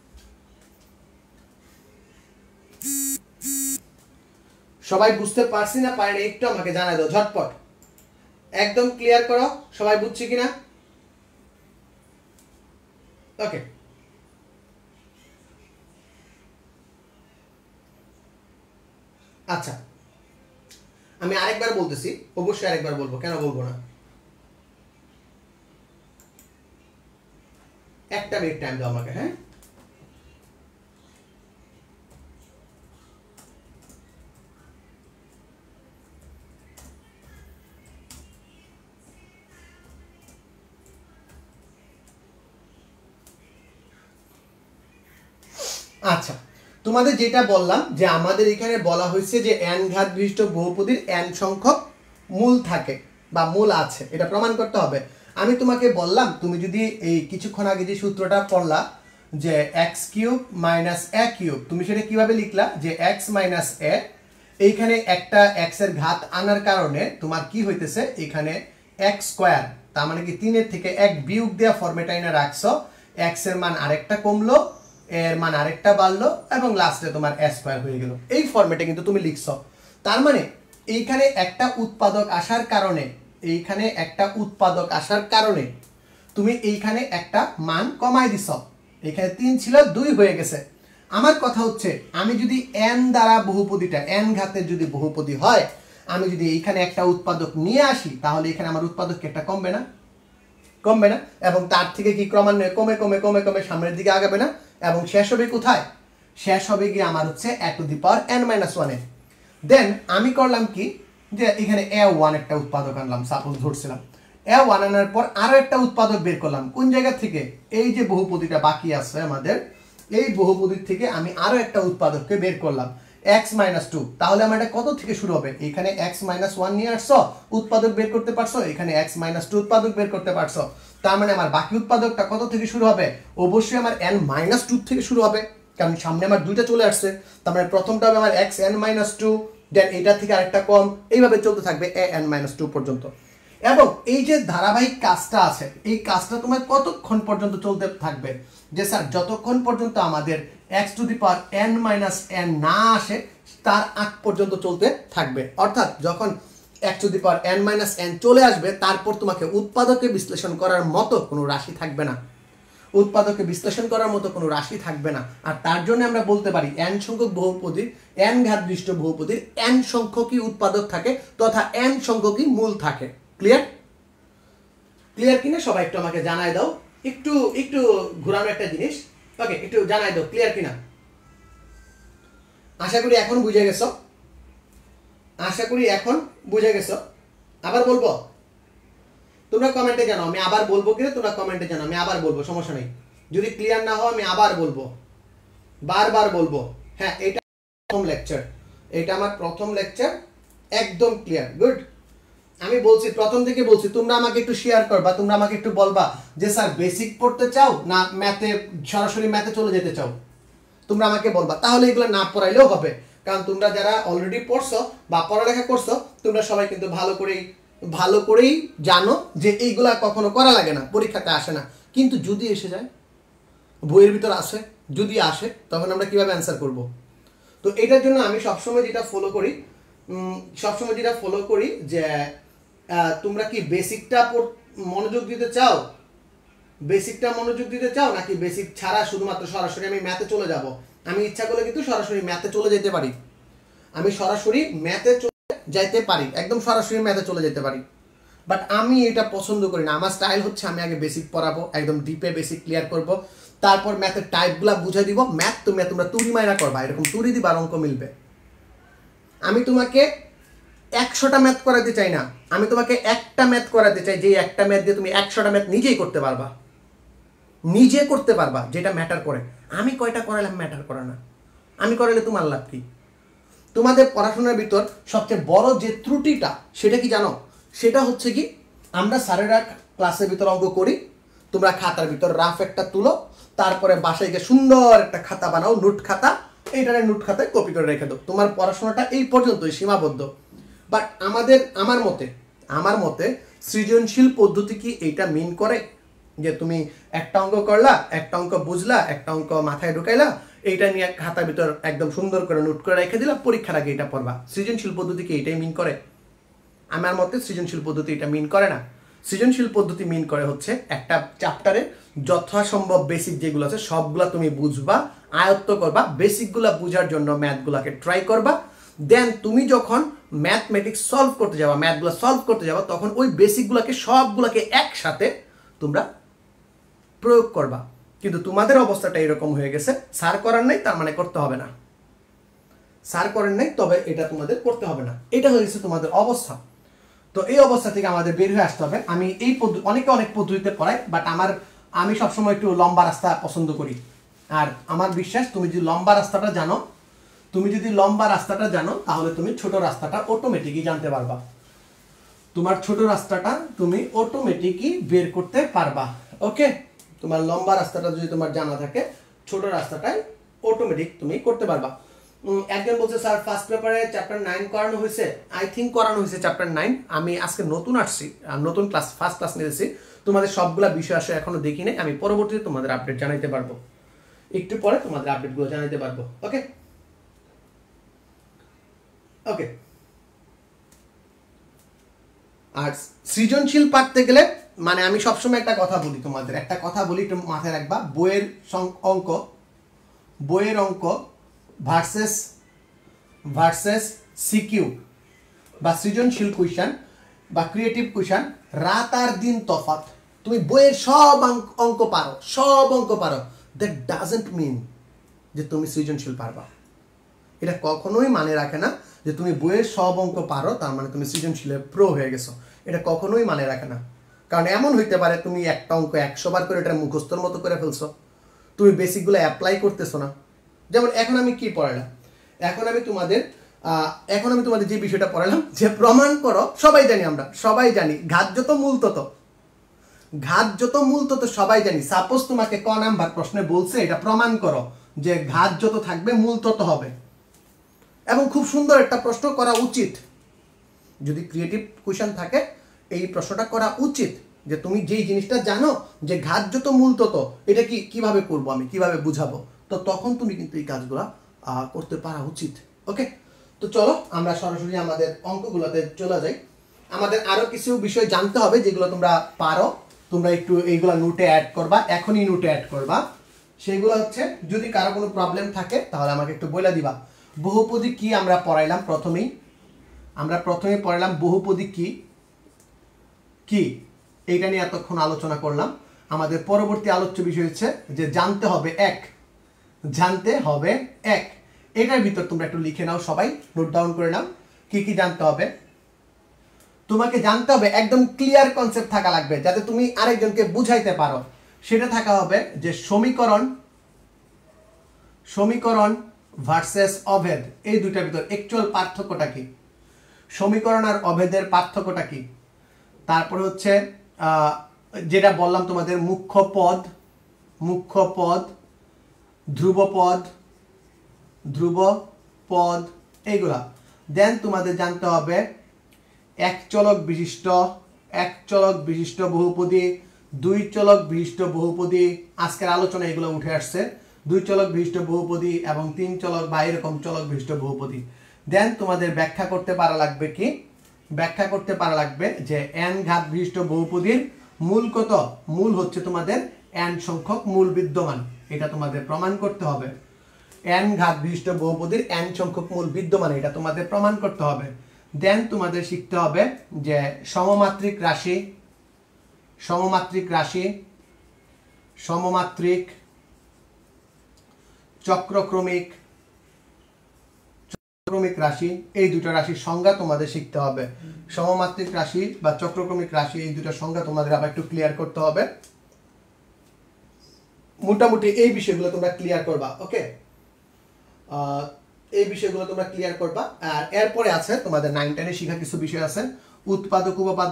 সবাই বুঝতে পারছি না পারি না একটু আমাকে জানাই দাও ঝটপট, একদম ক্লিয়ার করো সবাই বুঝছি কিনা। ওকে, আচ্ছা, আমি আরেকবার বলতেছি, অবশ্যই আরেকবার বলবো, কেন বলবো না। একটা মিনিট টাইম দাও আমাকে। হ্যাঁ, আচ্ছা, তোমাদের যেটা বললাম যে আমাদের এখানে বলা হয়েছে যে n ঘাত বিশিষ্ট বহুপদীর n সংখ্যক মূল থাকে বা মূল আছে, এটা প্রমাণ করতে হবে। আমি তোমাকে বললাম, তুমি যদি এই কিছুক্ষণ আগে যে সূত্রটা পড়লা যে X cube minus A cube, তুমি সেটা কিভাবে লিখলা যে এক্স মাইনাস এ, এইখানে একটা এক্স এর ঘাত আনার কারণে তোমার কি হইতেছে, এখানে এক্স স্কোয়ার, তার মানে কি 3 এর থেকে 1 বিয়োগ দেওয়া ফরম্যাটে এনে রাখছো, এক্স এর মান আরেকটা কমলো, এর মান আরেকটা বাড়লো, এবং লাস্টে তোমার এ স্কোয়ার হয়ে গেল। এই ফরম্যাটে কিন্তু তুমি লিখছো। তার মানে এইখানে একটা উৎপাদক আসার কারণে, এইখানে একটা উৎপাদক আসার কারণে তুমি এইখানে একটা মান কমাই দিছ, এখানে 3 ছিল 2 হয়ে গেছে। আমার কথা হচ্ছে, আমি যদি n দ্বারা বহুপদীটা n ঘাতের যদি বহুপদী হয়, আমি যদি এইখানে একটা উৎপাদক নিয়ে আসি, তাহলে এখানে আমার উৎপাদক একটা কমবে না? কমবে না? এবং তার থেকে কি ক্রমান্বয়ে কমে কমে কমে কমে সামনের দিকে আগাবে না? এবং শেষ হবে কোথায়? শেষ হবে গিয়ে আমার হচ্ছে a to the power n-1 এ। দেন আমি করলাম কি, যে এখানে a1 একটা উৎপাদক আনলাম, সাপোজ ধরছিলাম। a1 আনার পর আরো একটা উৎপাদক বের করলাম। কোন জায়গা থেকে? এই যে বহুপদীটা বাকি আছে আমাদের, এই বহুপদীর থেকে আমি আরো একটা উৎপাদককে বের করলাম, x-2। তাহলে আমার এটা কত থেকে শুরু হবে? এখানে x-1 নিয়ে আসছো, উৎপাদক বের করতে পারছো, এখানে x-2 উৎপাদক বের করতে পারছো। তার মানে আমার বাকি উৎপাদকটা কত থেকে শুরু হবে? অবশ্যই আমার n-2 থেকে শুরু হবে, কারণ সামনে আমার দুইটা চলে আসছে। তার মানে প্রথমটা হবে আমার xn-2, দেন এটা থেকে আরেকটা কম, এইভাবে চলতে থাকবে an-2 পর্যন্ত। এবং এই যে ধারাবাহিক কাজটা আছে, এই কাজটা তোমার কতক্ষণ পর্যন্ত চলতে থাকবে? যে স্যার, যতক্ষণ পর্যন্ত আমাদের x to the power n-n না আসে, তার আগ পর্যন্ত চলতে থাকবে। অর্থাৎ যখন x to the power n-n চলে আসবে, তারপর তোমাকে উৎপাদকে বিশ্লেষণ করার মতো কোনো রাশি থাকবে না, উৎপাদকে বিশ্লেষণ করার মতো কোনো রাশি থাকবে না। আর তার জন্য আমরা বলতে পারি n সংখ্যক বহুপদীর, n ঘাত বিশিষ্ট বহুপদীর n সংখ্যকই উৎপাদক থাকে, তথা n সংখ্যকই মূল থাকে। ক্লিয়ার? ক্লিয়ার কিনা সবাই একটু আমাকে জানাই দাও। একটু একটু ঘোরানো একটা জিনিস, ওকে, একটু জানাই দাও ক্লিয়ার কিনা। আশা করি এখন বুঝে গেছো, আশা করি এখন বুঝে গেছো। আবার বলবো? তোমরা কমেন্টে জানাও, আমি আবার বলবো কিনা, তোমরা কমেন্টে জানাও, আমি আবার বলবো, সমস্যা নেই। যদি ক্লিয়ার না হয় আমি আবার বলবো, বারবার বলবো। হ্যাঁ, এটা প্রথম লেকচার, এটা আমার প্রথম লেকচার, একদম ক্লিয়ার, গুড। আমি বলছি, প্রথম থেকে বলছি, তোমরা আমাকে একটু শেয়ার করবা, তোমরা আমাকে একটু বলবা যে স্যার বেসিক পড়তে চাও না ম্যাথে, সরাসরি ম্যাথে চলে যেতে চাও, তোমরা আমাকে বলবা। তাহলে এগুলো না পড়াইলেও হবে, কারণ তোমরা যারা অলরেডি পড়ছো বা পড়ালেখা করছো, তোমরা সবাই কিন্তু ভালো করেই জানো যে এইগুলা কখনো করা লাগে না, পরীক্ষাতে আসে না। কিন্তু যদি এসে যায়, বইয়ের ভিতর আসে, যদি আসে, তখন আমরা কিভাবে অ্যান্সার করব? তো এটার জন্য আমি সবসময় যেটা ফলো করি যে তোমরা কি বেসিকটা মনোযোগ দিতে চাও, নাকি বেসিক ছাড়া শুধুমাত্র সরাসরি আমি ম্যাথে চলে যাব? আমি ইচ্ছা করলে কিন্তু সরাসরি ম্যাথে চলে যেতে পারি, একদম সরাসরি ম্যাথে চলে যেতে পারি। বাট আমি এটা পছন্দ করি না। আমার স্টাইল হচ্ছে, আমি আগে বেসিক পড়াবো, একদম ডিপে বেসিক ক্লিয়ার করব, তারপর ম্যাথের টাইপগুলো বুঝাই দিব। ম্যাথ তোমরা তুড়ি মাইরা করবা, এরকম তুড়ি দিবা, অঙ্ক মিলবে। আমি তোমাকে 100টা ম্যাথ করাতে চাই না, আমি তোমাকে একটা ম্যাথ করাতে চাই, যে একটা ম্যাথ দিয়ে তুমি 100টা ম্যাথ নিজে করতে পারবা, যেটা ম্যাটার করে। আমি কয়টা করালাম ম্যাটার করে না, আমি করালে তোমার লাভ কি? তোমাদের পড়াশোনার ভিতর সবচেয়ে বড় যে ত্রুটিটা, সেটা কি জানো? সেটা হচ্ছে কি, আমরা স্যারেরা ক্লাসের ভিতর অঙ্ক করি, তোমরা খাতার ভিতর রাফ একটা তুলো, তারপরে বাসায় গিয়ে সুন্দর একটা খাতা বানাও, নোট খাতা, এইটারে নোট খাতায় কপি করে রেখে দাও। তোমার পড়াশোনাটা এই পর্যন্তই সীমাবদ্ধ। বাট আমার মতে সৃজনশীল পদ্ধতি কি এইটা মিন করে যে তুমি একটা অঙ্ক করলা, একটা অঙ্ক বুঝলা, একটা অঙ্ক মাথায় ঢুকাইলা, এইটা নিয়ে খাতার ভিতর একদম সুন্দর করে নোট করে রেখে দিলা, পরীক্ষার আগে এটা পড়বা? সৃজনশীল পদ্ধতি কি এইটাই মিন করে? আমার মতে সৃজনশীল পদ্ধতি এটা মিন করে না। সৃজনশীল পদ্ধতি মিন করে হচ্ছে একটা চ্যাপ্টারে যথাসম্ভব বেসিক যেগুলো আছে সবগুলা তুমি বুঝবা, আয়ত্ত করবা, বেসিকগুলা বুঝার জন্য ম্যাথগুলাকে ট্রাই করবা, দেন তুমি যখন ম্যাথমেটিক্স সলভ করতে যাবা, ম্যাথগুলো সলভ করতে যাবা, তখন ওই বেসিকগুলোকে সবগুলোকে একসাথে তোমরা প্রয়োগ করবা। কিন্তু তোমাদের অবস্থাটা এরকম হয়ে গেছে, স্যার করার নাই তার মানে করতে হবে না, স্যার করেন নাই তবে এটা তোমাদের করতে হবে না, এটা হয়ে গেছে তোমাদের অবস্থা। তো এই অবস্থা থেকে আমাদের বের হয়ে আসতে হবে। আমি এই অনেকে অনেক পদ্ধতিতে পড়াই, বাট আমি সবসময় একটু লম্বা রাস্তা পছন্দ করি। আর আমার বিশ্বাস তুমি যদি লম্বা রাস্তাটা জানো তাহলে তুমি ছোট রাস্তাটা অটোমেটিকই জানতে পারবা। তোমার ছোট রাস্তাটা তুমি অটোমেটিকই বের করতে পারবা। ওকে, তোমার লম্বা রাস্তাটা যদি তোমার জানা থাকে, ছোট রাস্তাটাই অটোমেটিক তুমি করতে পারবা। একজন বলছে স্যার ফার্স্ট পেপারে চ্যাপ্টার 9 করানো হয়েছে। আই থিঙ্ক করানো হয়েছে চ্যাপ্টার 9। আমি আজকে নতুন আসছি, নতুন ক্লাস, ফার্স্ট ক্লাস নিয়েছি। তোমাদের সবগুলা বিষয় আসলে এখনো দেখি নাই, আমি পরবর্তীতে তোমাদের আপডেট জানাইতে পারবো, একটু পরে তোমাদের আপডেটগুলো জানাইতে পারবো। ওকে ওকে। আর সৃজনশীল পারতে গেলে মানে আমি সবসময় একটা কথা বলি, তোমাদের একটা কথা বলি, একটু মাথায় রাখবা। বইয়ের অঙ্ক ভার্সেস সিকিউ বা সৃজনশীল কুইশন বা ক্রিয়েটিভ কুইশন, রাত আর দিন তফাৎ। তুমি বইয়ের সব অঙ্ক পারো, দ্যাট ডাজন্ট মিন যে তুমি সৃজনশীল পারবা। এটা কখনোই মানে রাখে না যে তুমি বইয়ের সব অঙ্ক পারো তার মানে তুমি সৃজনশীলের প্রো হয়ে গেছো। এটা কখনোই মানে রাখে না। কারণ এমন হইতে পারে তুমি একটা অঙ্ক 100 বার করে এটা মুখস্থর মতো করে ফেলছো, তুমি বেসিকগুলো অ্যাপ্লাই করতেছো না। যেমন এখন আমি কি পড়ালাম, এখন আমি তোমাদের যে বিষয়টা পড়ালাম যে প্রমাণ করো, সবাই জানি ঘাত যত মূল তত সবাই জানি। সাপোজ তোমাকে ক নাম্বার প্রশ্নে বলছে এটা প্রমাণ করো যে ঘাত যত থাকবে মূল তত হবে, এবং খুব সুন্দর একটা প্রশ্ন করা উচিত। যদি ক্রিয়েটিভ কোশ্চেন থাকে এই প্রশ্নটা করা উচিত যে তুমি যেই জিনিসটা জানো যে ঘাত যত মূল তত, এটা কিভাবে করবো, আমি কিভাবে বুঝাবো, তো তখন তুমি কিন্তু এই কাজগুলা করতে পারা উচিত। ওকে, তো চলো আমরা সরাসরি আমাদের অঙ্কগুলোতে চলে যাই। আমাদের আরো কিছু বিষয় জানতে হবে যেগুলো তোমরা পারো, তোমরা একটু এইগুলা নোটে অ্যাড করবা, এখনই নোটে অ্যাড করবা। সেগুলো হচ্ছে, যদি কারো কোনো প্রবলেম থাকে তাহলে আমাকে একটু বলে দিবা। বহুপদী কি আমরা পড়াইলাম প্রথমেই, পড়াইলাম বহুপদী কি এইটা নিয়ে এতক্ষণ আলোচনা করলাম। আমাদের পরবর্তী আলোচ্য বিষয় হচ্ছে যে জানতে হবে এক। এটার ভিতর তোমরা একটু লিখে নাও, সবাই নোট ডাউন করে নাও কি জানতে হবে। তোমাকে জানতে হবে, একদম ক্লিয়ার কনসেপ্ট থাকা লাগবে যাতে তুমি আরেকজনকে বুঝাইতে পারো। সেটা থাকা হবে যে সমীকরণ ভার্সেস অভেদ, এই দুইটার ভিতর অ্যাকচুয়াল পার্থক্যটা কি, সমীকরণ আর অভেদের পার্থক্যটা কি। তারপরে হচ্ছে যেটা বললাম তোমাদের মুখ্য পদ, ধ্রুবপদ এইগুলা। দেন তোমাদের জানতে হবে এক চলক বিশিষ্ট বহুপদী, দুই চলক বিশিষ্ট বহুপদী। আজকের আলোচনা এগুলো উঠে আসছে, দুই চলক বিশিষ্ট বহুপদী এবং তিন চলক বা এরকম চলক বিশিষ্ট বহুপদী। দেন তোমাদের ব্যাখ্যা করতে পারা লাগবে যে n ঘাত বিশিষ্ট বহুপদীর মূল কত, মূল হচ্ছে তোমাদের n সংখ্যক মূল বিদ্যমান, এটা তোমাদের প্রমাণ করতে হবে। n ঘাত বিশিষ্ট বহুপদীর n সংখ্যক মূল বিদ্যমান, এটা তোমাদের প্রমাণ করতে হবে। দেন তোমাদের শিখতে হবে যে সমমাত্রিক চক্রক্রমিক রাশি, এই দুটো রাশির সংজ্ঞা তোমাদের শিখতে হবে। সমমাত্রিক রাশি বা চক্রক্রমিক রাশি, এই দুটো সংজ্ঞা তোমাদের আবার একটু ক্লিয়ার করতে হবে। মোটামুটি এই বিষয়গুলো তোমরা ক্লিয়ার করবা। ওকে, এই বিষয়গুলো তোমরা ক্লিয়ার করবা। আর এরপরে আছে তোমাদের 9 10 এ শেখা কিছু বিষয় আছে, উৎপাদক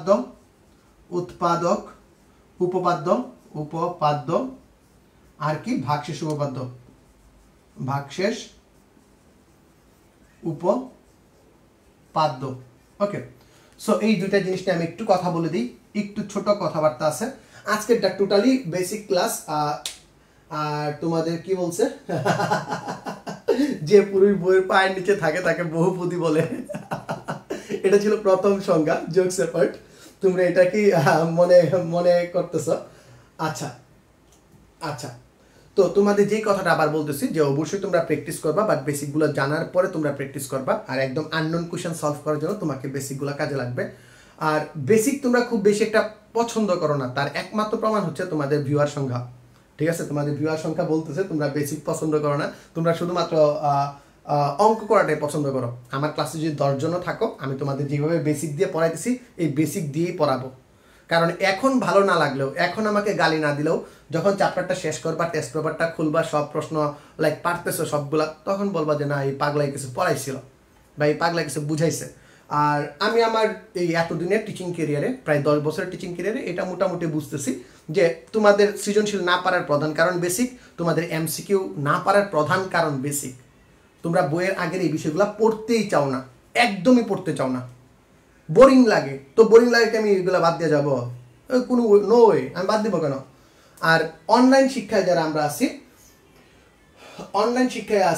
উপপাদ্য আর কি ভাগশেষ উপপাদ্য। ওকে, সো এই দুইটা জিনিস নিয়ে আমি একটু কথা বলে দিই, একটু ছোট কথাবার্তা আছে। আজকেরটা টোটালি বেসিক ক্লাস। আর তোমাদের কি বলছে যে পুরুষ বইয়ের পায়ের নিচে থাকে তাকে বহুপদী বলে, এটা ছিল প্রথম সংজ্ঞা, জোকস অ্যাপার্ট। তোমরা এটা কি মনে করতেছ? আচ্ছা, তো তোমাদের যেই কথাটা আবার বলতেছি যে অবশ্যই তোমরা প্র্যাকটিস করবা, বাট বেসিকগুলো জানার পরে তোমরা প্র্যাকটিস করবা। আর একদম আননোন কোশ্চেন সলভ করার জন্য তোমাকে বেসিকগুলো কাজে লাগবে। আর বেসিক তোমরা খুব বেশি একটা পছন্দ করো না, তার একমাত্র প্রমাণ হচ্ছে তোমাদের ভিউয়ার সংখ্যা। ঠিক আছে, তোমাদের ভিউয়ার সংখ্যা বলতেছে তোমরা বেসিক পছন্দ করো না, তোমরা শুধুমাত্র অঙ্ক করাটাই পছন্দ করো। আমার ক্লাসে যদি 10 জনও থাকো, আমি তোমাদের যেভাবে বেসিক দিয়ে পড়াইতেছি এই বেসিক দিয়েই পড়াবো। কারণ এখন ভালো না লাগলেও, এখন আমাকে গালি না দিলেও, যখন চ্যাপ্টারটা শেষ করবা, টেস্ট পেপারটা খুলবা, সব প্রশ্ন লাইক পারতেছো সবগুলা, তখন বলবা যে না এই পাগলাই কিছু পড়াইছিল বা এই পাগলাই কিছু বুঝাইছে। আর আমি আমার এই এতদিনের টিচিং ক্যারিয়ারে, প্রায় 10 বছরের টিচিং ক্যারিয়ারে এটা মোটামুটি বুঝতেছি যে তোমাদের সৃজনশীল না পারার প্রধান কারণ বেসিক, তোমাদের এমসিকিউ না পারার প্রধান কারণ বেসিক। তোমরা বইয়ের আগের এই বিষয়গুলো পড়তেই চাও না, একদমই পড়তে চাও না, বোরিং লাগে। তো বোরিং লাগে আমি এগুলো বাদ দিয়ে যাবো? কোনো নো ওয়ে, আমি বাদ দেবো কেন? আর অনলাইন শিক্ষায় যারা আমরা আছি, অনলাইন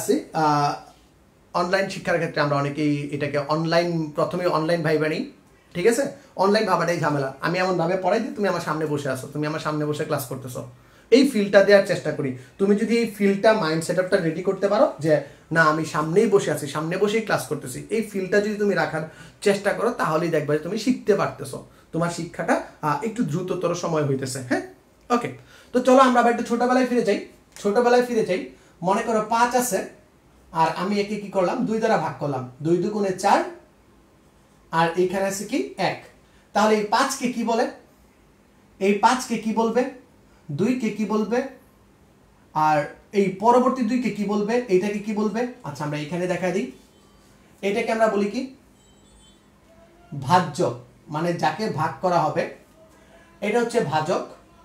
শিক্ষার ক্ষেত্রে আমরা অনেকেই এটাকে অনলাইন, প্রথমে অনলাইন ভাইবা নেই। ঠিক আছে, অনলাইন ভাবাটাই ঝামেলা। আমি এমনভাবে পড়াই যে তুমি আমার সামনে বসে আসো, তুমি আমার সামনে বসে ক্লাস করতেছো, এই ফিলটা দেওয়ার চেষ্টা করি। তুমি যদি এই ফিলটা, মাইন্ড সেটআপটা রেডি করতে পারো যে না আমি সামনেই বসে আছি, সামনে বসেই ক্লাস করতেছি, এই ফিলটা যদি তুমি রাখার চেষ্টা করো, তাহলেই দেখবে যে তুমি শিখতে পারতেছো, তোমার শিক্ষাটা একটু দ্রুততর সময় হইতেছে। হ্যাঁ, ওকে। তো চলো আমরা আবার একটু ছোটবেলায় ফিরে যাই। মনে করো 5 আছে, আর আমি একে কি করলাম, 2 দ্বারা ভাগ করলাম, 2 দুগুণে 4, আর এইখানে আছে কি 1। তাহলে এই 5 কে কি বলে? এই 5 কে কি বলবে? 2 কে কি বলবে? আর এই পরবর্তী 2 কে কি বলবে? এইটাকে কি বলবে? আচ্ছা আমরা এখানে দেখা দিই, এটাকে আমরা বলি কি? ভাজ্য, মানে যাকে ভাগ করা হবে এটা হচ্ছে ভাজক।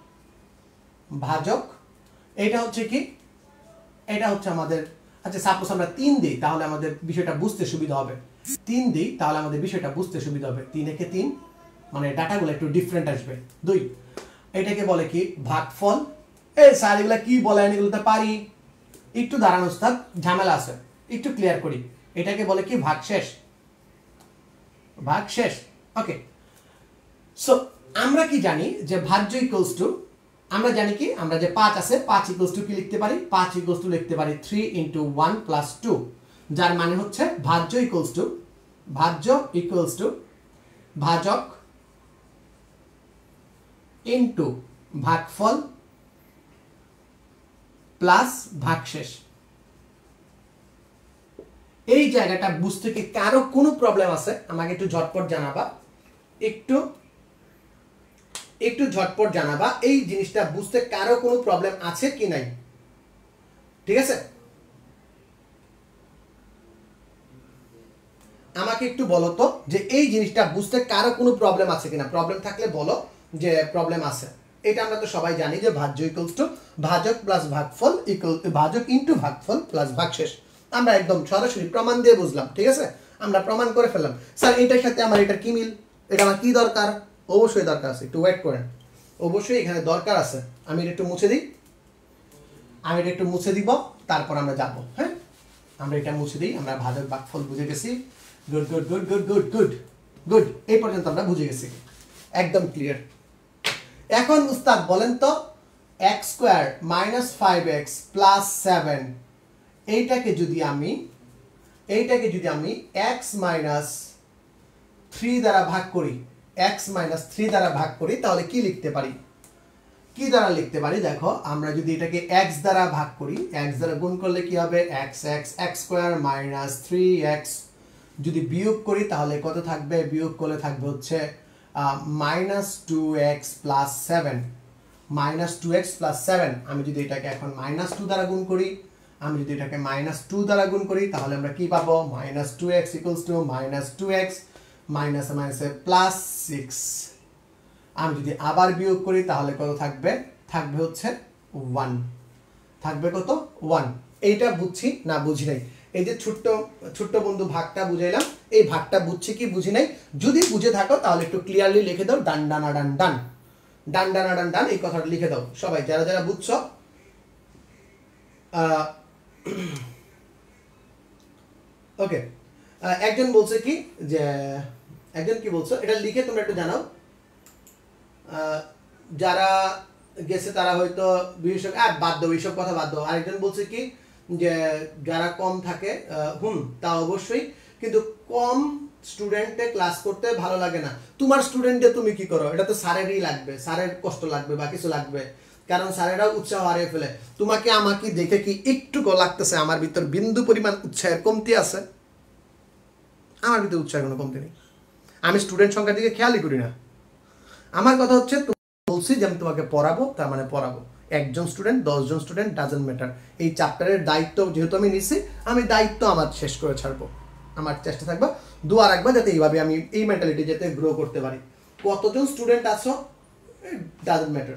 এটা হচ্ছে কি? এটা হচ্ছে আমাদের, আচ্ছা সাপোজ আমরা 3 দিই, তাহলে আমাদের বিষয়টা বুঝতে সুবিধা হবে। 3 দিই, তাহলে আমাদের বিষয়টা বুঝতে সুবিধা হবে। 3 একে 3, মানে ডাটাগুলো একটু ডিফারেন্ট আসবে। 2, এটাকে বলে কি? ভাগফল। এই স্যার এগুলা কি বলেন, এগুলো তো পারি। একটু দাঁড়ানো উস্তাদ, ঝামেলা আছে, একটু ক্লিয়ার করি। এটাকে বলে কি? ভাগশেষ। ওকে। সো আমরা কি জানি যে ভাজ্য ইকুয়ালস টু, আমরা জানি কি, আমরা যে 5 আছে, 5 ইকুয়ালস টু কি লিখতে পারি? 5 ইকুয়ালস টু লিখতে পারি 3 × 1 + 2, যার মানে হচ্ছে ভাজ্য ইকুয়ালস টু ভাজক ইনটু ভাগফল প্লাস ভাগশেষ। এই জায়গাটা বুঝতে কি কারো কোনো প্রবলেম আছে? আমাকে একটু ঝটপট জানাবা, একটু ঝটপট জানাবা এই জিনিসটা বুঝতে কারো কোনো প্রবলেম আছে কি নাই। ঠিক আছে, আমাকে একটু বলো তো যে এই জিনিসটা বুঝতে কারো কোনো প্রবলেম আছে কিনা। প্রবলেম থাকলে বলো যে প্রবলেম আছে। এটা আমরা তো সবাই জানি যে ভাজ্য ইকুয়ালস টু ভাজক প্লাস ভাগফল ইকুয়াল ভাজক ইনটু ভাগফল প্লাস ভাগশেষ। আমরা একদম সরাসরি প্রমাণ দিয়ে বুঝলাম। ঠিক আছে, আমরা প্রমাণ করে ফেললাম। স্যার এটার সাথে আমার এটার কি মিল, এটা আমার কি দরকার? অবশ্যই দরকার আছে, একটু ওয়েট করেন, অবশ্যই এখানে দরকার আছে। আমি এটা একটু মুছে দিব, তারপর আমরা যাব। হ্যাঁ, আমরা এটা মুছে দিই। আমরা ভাজক ভাগফল বুঝে গেছি। Good good good good good good good, এই পর্যন্ত আমরা বুঝে গেছি, একদম ক্লিয়ার। এখন উস্তাদ বলেন তো, x² - 5x + 7 এইটাকে যদি আমি x - 3 দ্বারা ভাগ করি, তাহলে কি লিখতে পারি? দেখো, আমরা যদি এটাকে x দ্বারা ভাগ করি, x দ্বারা গুণ করলে কি হবে? x² - 3x। যদি বিয়োগ করি তাহলে কত থাকবে? বিয়োগ করলে থাকবে হচ্ছে -2x + 7। -2x + 7। আমি যদি এটাকে এখন -2 দ্বারা গুণ করি, তাহলে আমরা কি পাবো? -2x = -2x +6। আমি যদি আবার বিয়োগ করি তাহলে কত থাকবে? থাকবে হচ্ছে 1। থাকবে কত? 1। এইটা বুঝছি না বুঝি নাই? এই যে ছোট্ট বন্ধু ভাগটা বুঝাইলাম, এই ভাগটা বুঝছি কি বুঝি নাই? যদি বুঝে থাকো তাহলে একটু ক্লিয়ারলি লিখে দাও, ডান ডানা ডান ডান, ডান ডানা ডান ডান, এই কথাটা লিখে দাও সবাই যারা যারা বুঝছো। ওকে, একজন বলছে কি যে, একজন কি বলছো এটা লিখে তোমরা একটু জানাও। যারা গেছে তারা হয়তো বিশেষজ্ঞ বাদ দাও, এইসব কথা বাদ দাও। আরেকজন বলছে কি যে যারা কম থাকে তা অবশ্যই, কিন্তু কম স্টুডেন্টে ক্লাস করতে ভালো লাগে না। তোমার স্টুডেন্টে তুমি কি করো, এটা তো স্যারেরই লাগবে, স্যারের কষ্ট লাগবে বা কিছু লাগবে, কারণ স্যারেরাও উৎসাহ হারিয়ে ফেলে। তোমাকে আমাকে দেখে কি একটুকু লাগতেছে আমার ভিতর বিন্দু পরিমাণ উৎসাহের কমতি আছে? আমার ভিতরে উৎসাহের কোনো কমতি নেই। আমি স্টুডেন্ট সংখ্যার দিকে খেয়ালই করি না। আমার কথা হচ্ছে বলছি যে আমি তোমাকে পড়াবো, তার মানে পড়াবো। একজন স্টুডেন্ট 10 জন স্টুডেন্ট ডাজেন্ট ম্যাটার। এই চ্যাপ্টারের দায়িত্ব যেহেতু আমি নিছি, আমি দায়িত্ব আমার শেষ করে ছাড়বো। আমার চেষ্টা থাকবে দোয়া রাখবা যাতে এইভাবে আমি এই মেন্টালিটি যাতে গ্রো করতে পারি। কতজন স্টুডেন্ট আছো ডাজেন্ট ম্যাটার।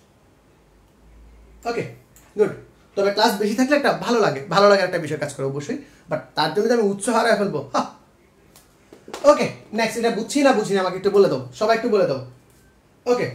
Okay good. তবে ক্লাস বেশি থাকলে একটা ভালো লাগে, ভালো লাগার একটা বিষয় কাজ করে অবশ্যই, বাট তার জন্য আমি উৎসাহ হারায় ফেলবো। ওকে নেক্সট, এটা বুঝছি না আমাকে একটু বলে দাও, সবাই একটু বলে দাও। ওকে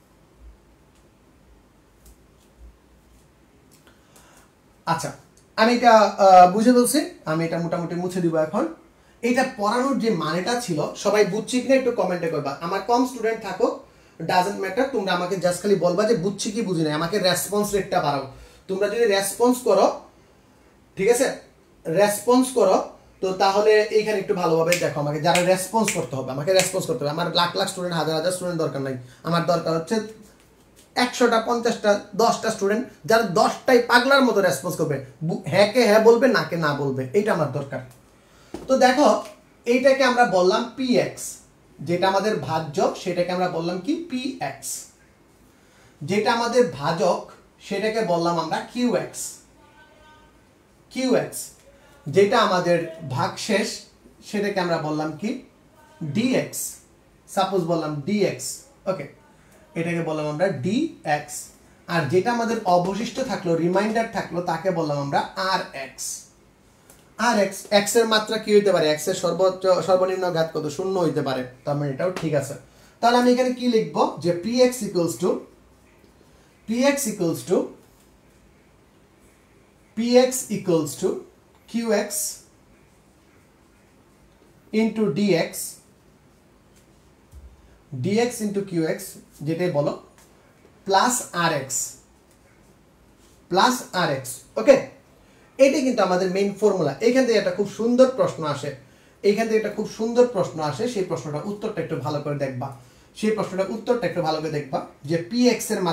আচ্ছা, আমি এটা বুঝে বলছি, আমি এটা মোটামুটি মুছে দিব এখন। এটা পড়ানোর যে মানেটা ছিল সবাই বুঝছি কিনা একটু কমেন্টে করবা। আমার কম স্টুডেন্ট থাকো ডাজেন্ট ম্যাটার, তোমরা আমাকে জাস্ট খালি বলবা যে বুঝছি কি বুঝি না, আমাকে রেসপন্স রেটটা বাড়াও। তোমরা যদি রেসপন্স করো, ঠিক আছে, রেসপন্স করো, তো তাহলে এইখানে একটু ভালোভাবে দেখো। আমাকে যারা রেসপন্স করতে হবে, আমাকে রেসপন্স করতে হবে। আমার লাখ লাখ স্টুডেন্ট, হাজার হাজার স্টুডেন্ট দরকার নাই। আমার দরকার হচ্ছে 100টা 50টা 10টা স্টুডেন্ট, যারা 10টাই পাগলার মতো রেসপন্স করবে, হ্যাঁ কে হ্যাঁ বলবে, না কে না বলবে, এইটা আমার দরকার। তো দেখো এইটাকে আমরা বললাম px, যেটা আমাদের ভাজ্য সেটাকে আমরা বললাম কি px, যেটা আমাদের ভাজক সেটাকে বললাম আমরা qx, যেটা আমাদের ভাগশেষ সেটাকে আমরা বললাম কি dx, সাপোজ বললাম dx। ওকে, এটাকে বললাম আমরা dx। আর যেটা আমাদের অবশিষ্ট থাকলো, রিমাইন্ডার থাকলো, তাকে বললাম আমরা rx। rx, x এর মাত্রা কি হইতে পারে? x এর সর্বনিম্ন ঘাত কত? 0 হইতে পারে। তার মানে এটাও ঠিক আছে। তাহলে আমি এখানে কি লিখব যে px equals to qx into dx into qx, যেটাই বলো, প্লাস rx। ওকে, এটা কিন্তু আমাদের মেইন ফর্মুলা। এখান থেকে একটা খুব সুন্দর প্রশ্ন আসে, সেই প্রশ্নটা উত্তরটা একটু ভালো করে দেখবা, যে px এর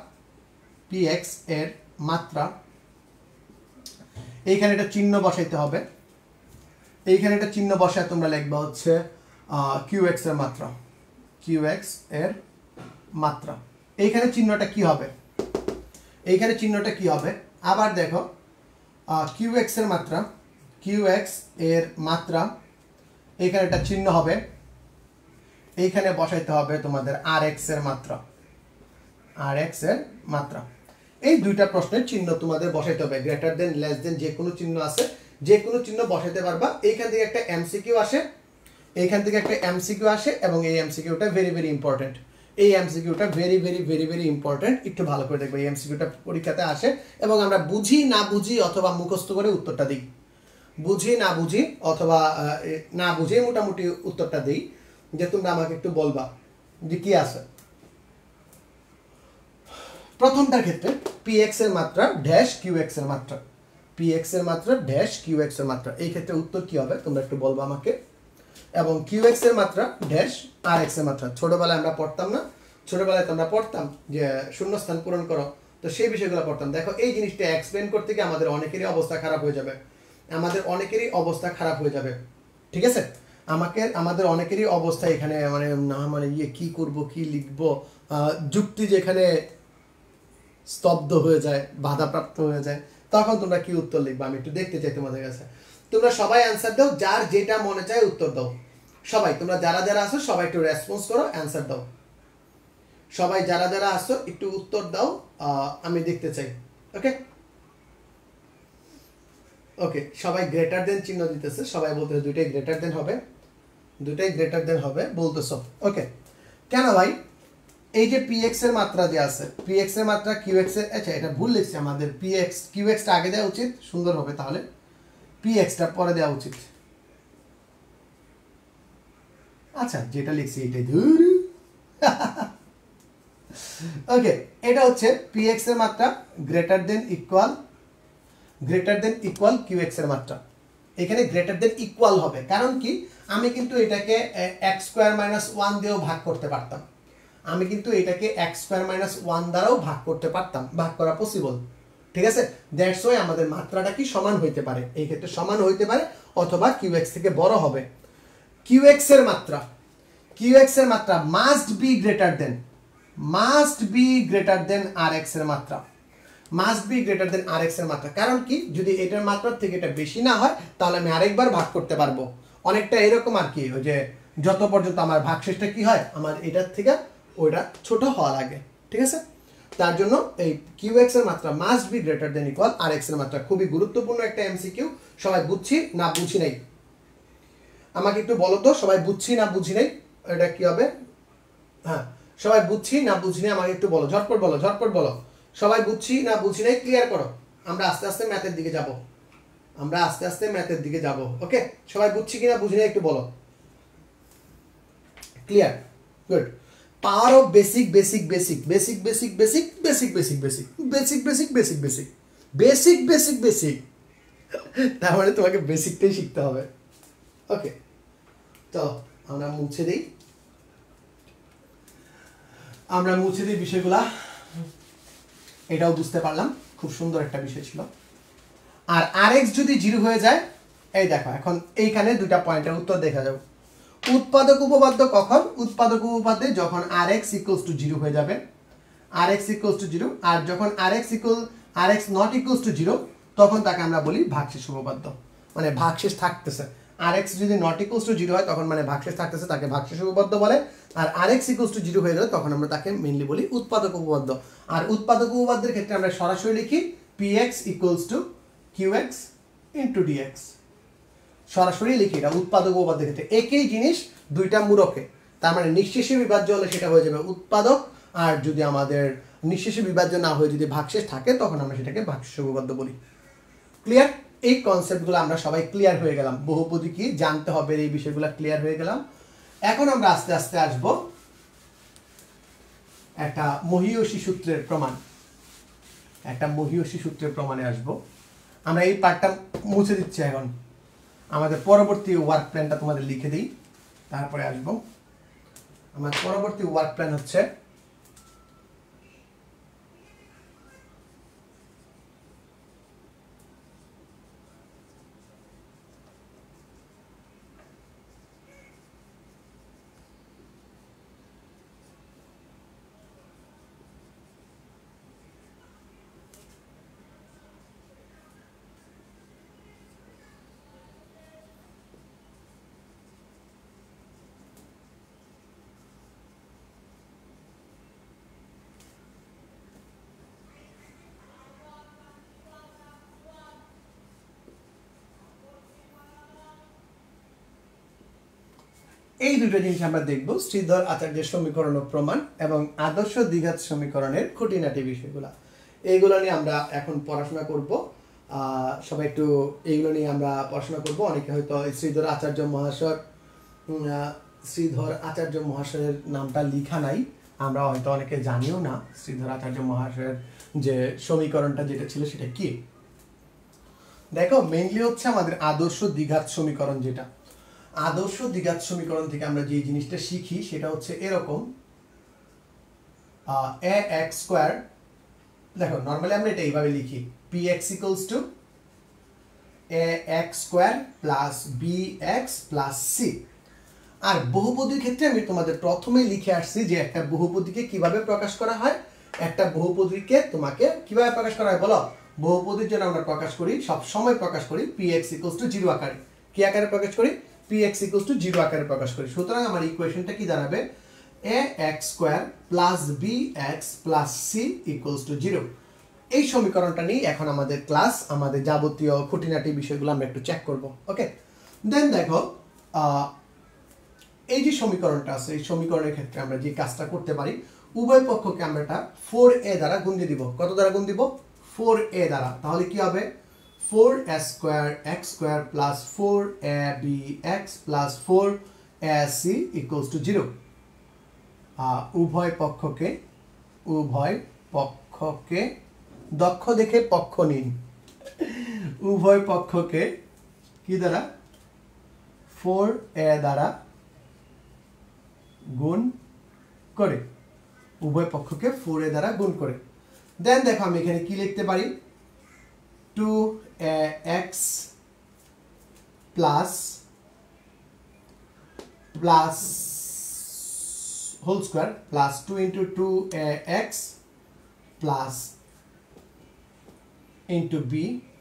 মাত্রা, এইখানে একটা চিহ্ন বসাইতে হবে। এইখানে একটা চিহ্ন বসায় তোমরা লিখবা হচ্ছে qx এর মাত্রা। এইখানে চিহ্নটা কি হবে? আবার দেখো qx এর মাত্রা, এইখানে একটা চিহ্ন হবে, এইখানে বসাইতে হবে তোমাদের rx এর মাত্রা। এই দুইটা প্রশ্নের চিহ্ন তোমাদের বসাইতে হবে, গ্রেটার দেন, লেস দেন, যে কোনো চিহ্ন আছে, যে কোনো চিহ্ন বসাইতে পারবা। এইখান থেকে একটা এমসিকিউ আসে, এবং এই এমসিকিউটা ভেরি ভেরি ইম্পর্টেন্ট। এই এমসিকিউটা very very very very important, একটু ভালো করে দেখবে। এই এমসিকিউটা পরীক্ষাতে আসে এবং আমরা বুঝি না বুঝি অথবা মুখস্থ করে উত্তরটা দিই, মোটামুটি উত্তরটা দিই, যে তোমরা আমাকে একটু বলবা যে কি আছে। প্রথমটার ক্ষেত্রে px এর মাত্রা ড্যাশ qx এর মাত্রা, এই ক্ষেত্রে উত্তর কি হবে তোমরা একটু বলবা আমাকে। এবং qx এর মাত্রা ড্যাশ rx এর মাত্রা। ছোটবেলায় আমরা পড়তাম না, ছোটবেলায় তোমরা পড়তাম যে শূন্যস্থান পূরণ করো, তো সেই বিষয়গুলো পড়তাম। দেখো এই জিনিসটা এক্সপ্লেন করতে গিয়ে আমাদের অনেকেরই অবস্থা খারাপ হয়ে যাবে, ঠিক আছে? আমাদের অনেকেরই অবস্থা এখানে কি করব, কি লিখব, যুক্তি যেখানে স্তব্ধ হয়ে যায়, বাধাপ্রাপ্ত হয়ে যায়, তখন তোমরা কি উত্তর লিখবে আমি একটু দেখতে চাই তোমাদের কাছে। তোমরা সবাই অ্যান্সার দাও, যার যেটা মনে চায় উত্তর দাও। সবাই তোমরা যারা আছো সবাই একটু রেসপন্স করো, অ্যান্সার দাও। সবাই যারা আছো একটু উত্তর দাও, আমি দেখতে চাই। ওকে, সবাই গ্রেটার দেন চিহ্ন দিতেছে, সবাই বলতেছে দুইটাই গ্রেটার দেন হবে বলতেছো। ওকে, কেন ভাই? এই যে px এর মাত্রা যে আছে, px এর মাত্রা qx এর, আচ্ছা এটা ভুল লিখছি, আমাদের qx টা আগে দেওয়া উচিত, সুন্দর হবে, তাহলে px টা পরে দেওয়া উচিত। আচ্ছা যেটা লিখছি এটাই ওকে, এটা হচ্ছে px এর মাত্রা গ্রেটার দেন ইকুয়াল qx এর মাত্রা। এখানে গ্রেটার দেন ইকুয়াল হবে, কারণ কি আমি কিন্তু এটাকে x স্কয়ার মাইনাস 1 দিয়েও ভাগ করতে পারতাম, আমি কিন্তু এটাকে x স্কয়ার মাইনাস 1 দ্বারাও ভাগ করতে পারতাম, ভাগ করা পসিবল, ঠিক আছে। দ্যাটস ওয়াই আমাদের মাত্রাটা কি সমান হইতে পারে, এই ক্ষেত্রে সমান হইতে পারে অথবা qx থেকে বড় হবে। qx এর মাত্রা must be greater than rx এর মাত্রা, rx এর মাত্রা। কারণ কি যদি এটার মাত্রার থেকে এটা বেশি না হয় তাহলে আমি আরেকবার ভাগ করতে পারবো। অনেকটা এরকম আর কি, ওই যে যত পর্যন্ত আমার ভাগশেষটা কি হয় আমার এটার থেকে ওইটা ছোট হওয়া লাগে, ঠিক আছে। তার জন্য এই qx এর মাত্রা must be greater than equal rx এর মাত্রা। খুবই গুরুত্বপূর্ণ একটা এমসিকিউ। সবাই বুঝছি না বুঝি নাই আমাকে একটু বলো তো, সবাই বুঝছি না বুঝি নাই এটা কি হবে? হ্যাঁ, সবাই বুঝছি না বুঝি নাই আমাকে একটু বলো, ঝটপট বলো। সবাই বুঝছি না বুঝি নাই ক্লিয়ার করো। আমরা আস্তে আস্তে ম্যাথের দিকে যাব। ওকে, সবাই বুঝছি কিনা বুঝি নাই একটু বলো। Clear, good. Power of basic, তার মানে তোমাকে বেসিকটাই শিখতে হবে। ওকে, তো আমরা মুছে দিই বিষয়গুলা। এটাও বুঝতে পারলাম, খুব সুন্দর একটা বিষয় ছিল। আর rx যদি 0 হয়ে যায়, এই দেখো এখন এইখানে দুইটা পয়েন্টের উত্তর দেখা যাবে। উৎপাদক উপপাদ্য কখন? উৎপাদক উপপাদ্যে যখন rx = 0 হয়ে যাবে, rx = 0, আর যখন rx not equals to 0 তখন তাকে আমরা বলি ভাগশেষ উপপাদ্য, মানে ভাগশেষ থাকতেছে। rx যদি not equals to 0 হয় তখন মানে ভাগশেষ থাকতেছে, তাকে ভাগশেষ উপপাদ্য বলে। আর rx = 0 হয়ে গেলে তখন আমরা তাকে মেইনলি বলি উৎপাদক উপপাদ্য। আর উৎপাদক উপপাদ্যের ক্ষেত্রে আমরা সরাসরি লিখি px = qx * dx, সরাসরি লিখি এটা উৎপাদক উপপাদ্যের ক্ষেত্রে। একই জিনিস দুইটা মূলকে, তার মানে নিঃশেষে বিভাজ্য হলে সেটা হয়ে যাবে উৎপাদক, আর যদি আমাদের নিঃশেষে বিভাজ্য না হয়ে যদি ভাগশেষ থাকে তখন আমরা সেটাকে ভাগশেষ উপপাদ্য বলি। ক্লিয়ার? এই কনসেপ্টগুলো আমরা সবাই ক্লিয়ার হয়ে গেলাম, বহুপদী কি জানতে হবে এই বিষয়গুলো ক্লিয়ার হয়ে গেলাম। এখন আমরা আস্তে আস্তে আসব একটা মহীয়সী সূত্রের প্রমাণে আসব। আমরা এই পার্টটা মুছে দিচ্ছি এখন, আমাদের পরবর্তী ওয়ার্ক প্ল্যানটা তোমাদের লিখে দিই, তারপরে আসবো। আমার পরবর্তী ওয়ার্ক প্ল্যান হচ্ছে এই দুটো জিনিস আমরা দেখব, শ্রীধর আচার্যের সমীকরণ ও প্রমাণ এবং আদর্শ দ্বিঘাত সমীকরণের খুঁটিনাটি বিষয়গুলো। এইগুলো নিয়ে আমরা এখন পড়াশোনা করব। সবাই একটু এইগুলো নিয়ে আমরা পড়াশোনা করব। অনেকে হয়তো শ্রীধর আচার্য মহাশয়ের নামটা লেখা নাই, আমরা হয়তো অনেকে জানিও না শ্রীধর আচার্য মহাশয়ের যে সমীকরণটা যেটা ছিল সেটা কি। দেখো মেইনলি হচ্ছে আমাদের আদর্শ দ্বিঘাত সমীকরণ। যেটা আদর্শ দ্বিঘাত সমীকরণ থেকে আমরা যে জিনিসটা শিখি সেটা হচ্ছে এরকম, ax², দেখো নরমালি আমরা এটা এইভাবে লিখি px = ax² + bx + c। আর বহুপদীর ক্ষেত্রে আমি তোমাদের প্রথমে লিখে আসছি যে একটা বহুপদীকে কিভাবে প্রকাশ করা হয়। একটা বহুপদীকে তোমাকে কিভাবে প্রকাশ করা হয় বলো? বহুপদীর জন্য আমরা প্রকাশ করি, সব সময় প্রকাশ করি px = 0 আকারে। কি আকারে প্রকাশ করি? px = 0 আকারে প্রকাশ করি। সুতরাং আমার ইকুয়েশনটা কি দাঁড়াবে? ax² + bx + c = 0। এই সমীকরণটা নিয়ে এখন আমাদের ক্লাস, আমাদের যাবতীয় খুঁটিনাটি বিষয়গুলো আমরা একটু চেক করব। ওকে, দেন দেখো এই যে সমীকরণটা আছে, এই সমীকরণের ক্ষেত্রে আমরা যে কাজটা করতে পারি, উভয় পক্ষকে আমরা এটা 4a দ্বারা গুণ দিয়ে দিব। কত দ্বারা গুণ দিব? 4a দ্বারা। তাহলে কি হবে? 4a² x² + 4abx + 4ac = 0। উভয় পক্ষকে উভয় পক্ষকে দক্ষ দেখে পক্ষ নিন উভয় পক্ষকে কি দ্বারা 4a দ্বারা গুণ করে উভয় পক্ষকে 4a দ্বারা গুণ করে দেন দেখো আমি এখানে কি লিখতে পারি 2ax plus whole square plus 2 into 2ax plus into b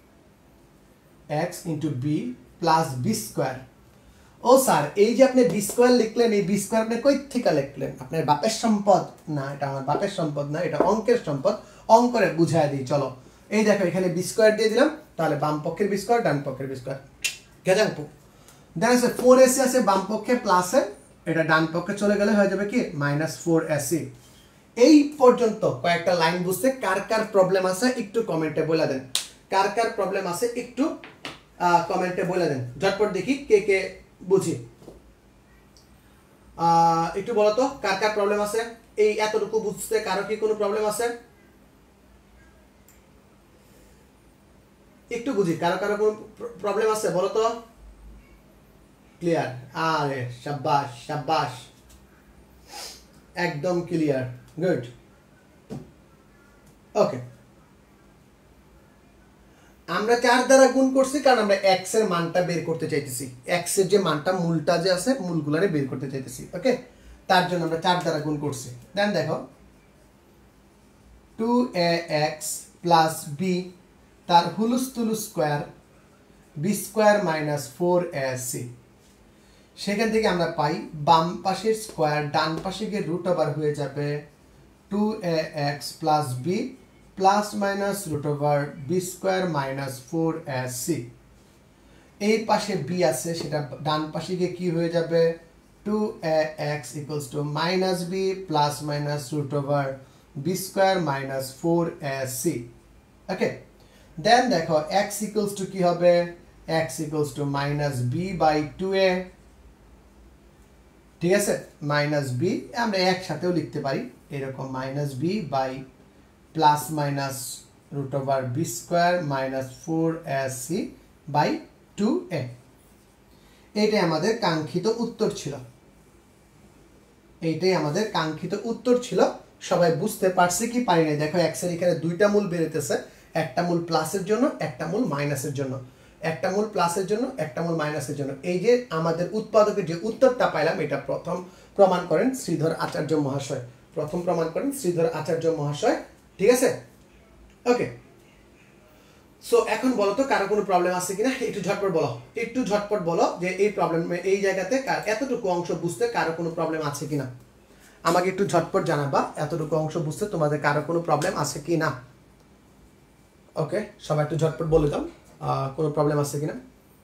x into b plus b square ও স্যার এই যে আপনি b square লিখলেন এই b square আপনি কই থেকে লিখলেন আপনার বাপের সম্পদ না এটা আমার বাপের সম্পদ না এটা অঙ্কের সম্পদ অঙ্করে বুঝায় দিই চলো এই দেখো এখানে b square দিয়ে দিলাম তাহলে বাম পক্ষের b square ডান পক্ষের b square গেজাংপু দেন আছে 4ac আছে বাম পক্ষে প্লাসে এটা ডান পক্ষে চলে গেলে হয়ে যাবে কি -4ac এই পর্যন্ত কয়েকটা লাইন বুঝতে কার কার প্রবলেম আছে একটু কমেন্টে বলে দেন কার কার প্রবলেম আছে একটু কমেন্টে বলে দেন ঝটপট দেখি কে কে বুঝি একটু বলো তো কার কার প্রবলেম আছে এই এতটুকু বুঝতে কারো কি কোনো প্রবলেম আছে একটু বুঝি কারো কারো কোনো প্রবলেম আছে বলো তো ক্লিয়ার আরে শাবাশ শাবাশ একদম ক্লিয়ার গুড ওকে আমরা 4 দ্বারা গুণ করছি কারণ আমরা x এর মানটা বের করতে চাইতেছি x এর যে মানটা মূলটা যে আছে মূলগুলারে বের করতে চাইতেছি ওকে তার জন্য আমরা 4 দ্বারা গুণ করছি দেন দেখো 2ax + b তার হুলুস-তুলুস স্কয়ার b স্কয়ার - 4ac সেখান থেকে আমরা পাই বাম পাশের স্কয়ার ডান পাশে গিয়ে রুট ওভার হয়ে যাবে 2ax + b ± b square - 4ac এই পাশে b আছে সেটা ডান পাশে গিয়ে কি হয়ে যাবে 2ax = -b ± b square - 4ac okay then দেখো x = কি হবে x = -b/2a ঠিক আছে -b আমরা একসাথেও লিখতে পারি এরকম -b ± b স্কয়ার - 4ac/2a এটাই আমাদের কাঙ্ক্ষিত উত্তর ছিল সবাই বুঝতে পারছে কি পারি না দেখো x এর এখানে দুইটা মূল বেরোতেছে একটা মূল প্লাসের জন্য একটা মূল মাইনাসের জন্য একটা মূল প্লাসের জন্য একটা মূল মাইনাসের জন্য এই যে আমাদের উৎপাদকের যে উত্তরটা পাইলাম এটা প্রথম প্রমাণ করেন শ্রীধর আচার্য মহাশয় ঠিক আছে ওকে সো এখন বলো তো কারো কোনো প্রবলেম আছে কিনা একটু ঝটপট বলো যে এই প্রবলেমে এই জায়গাতে এতটুকু অংশ বুঝতে কারো কোনো প্রবলেম আছে কিনা আমাকে একটু ঝটপট জানাবা এতটুকু অংশ বুঝতে তোমাদের কারো কোনো প্রবলেম আছে কিনা ওকে সবাই একটু ঝটপট বলে দাও কোনো প্রবলেম আছে কিনা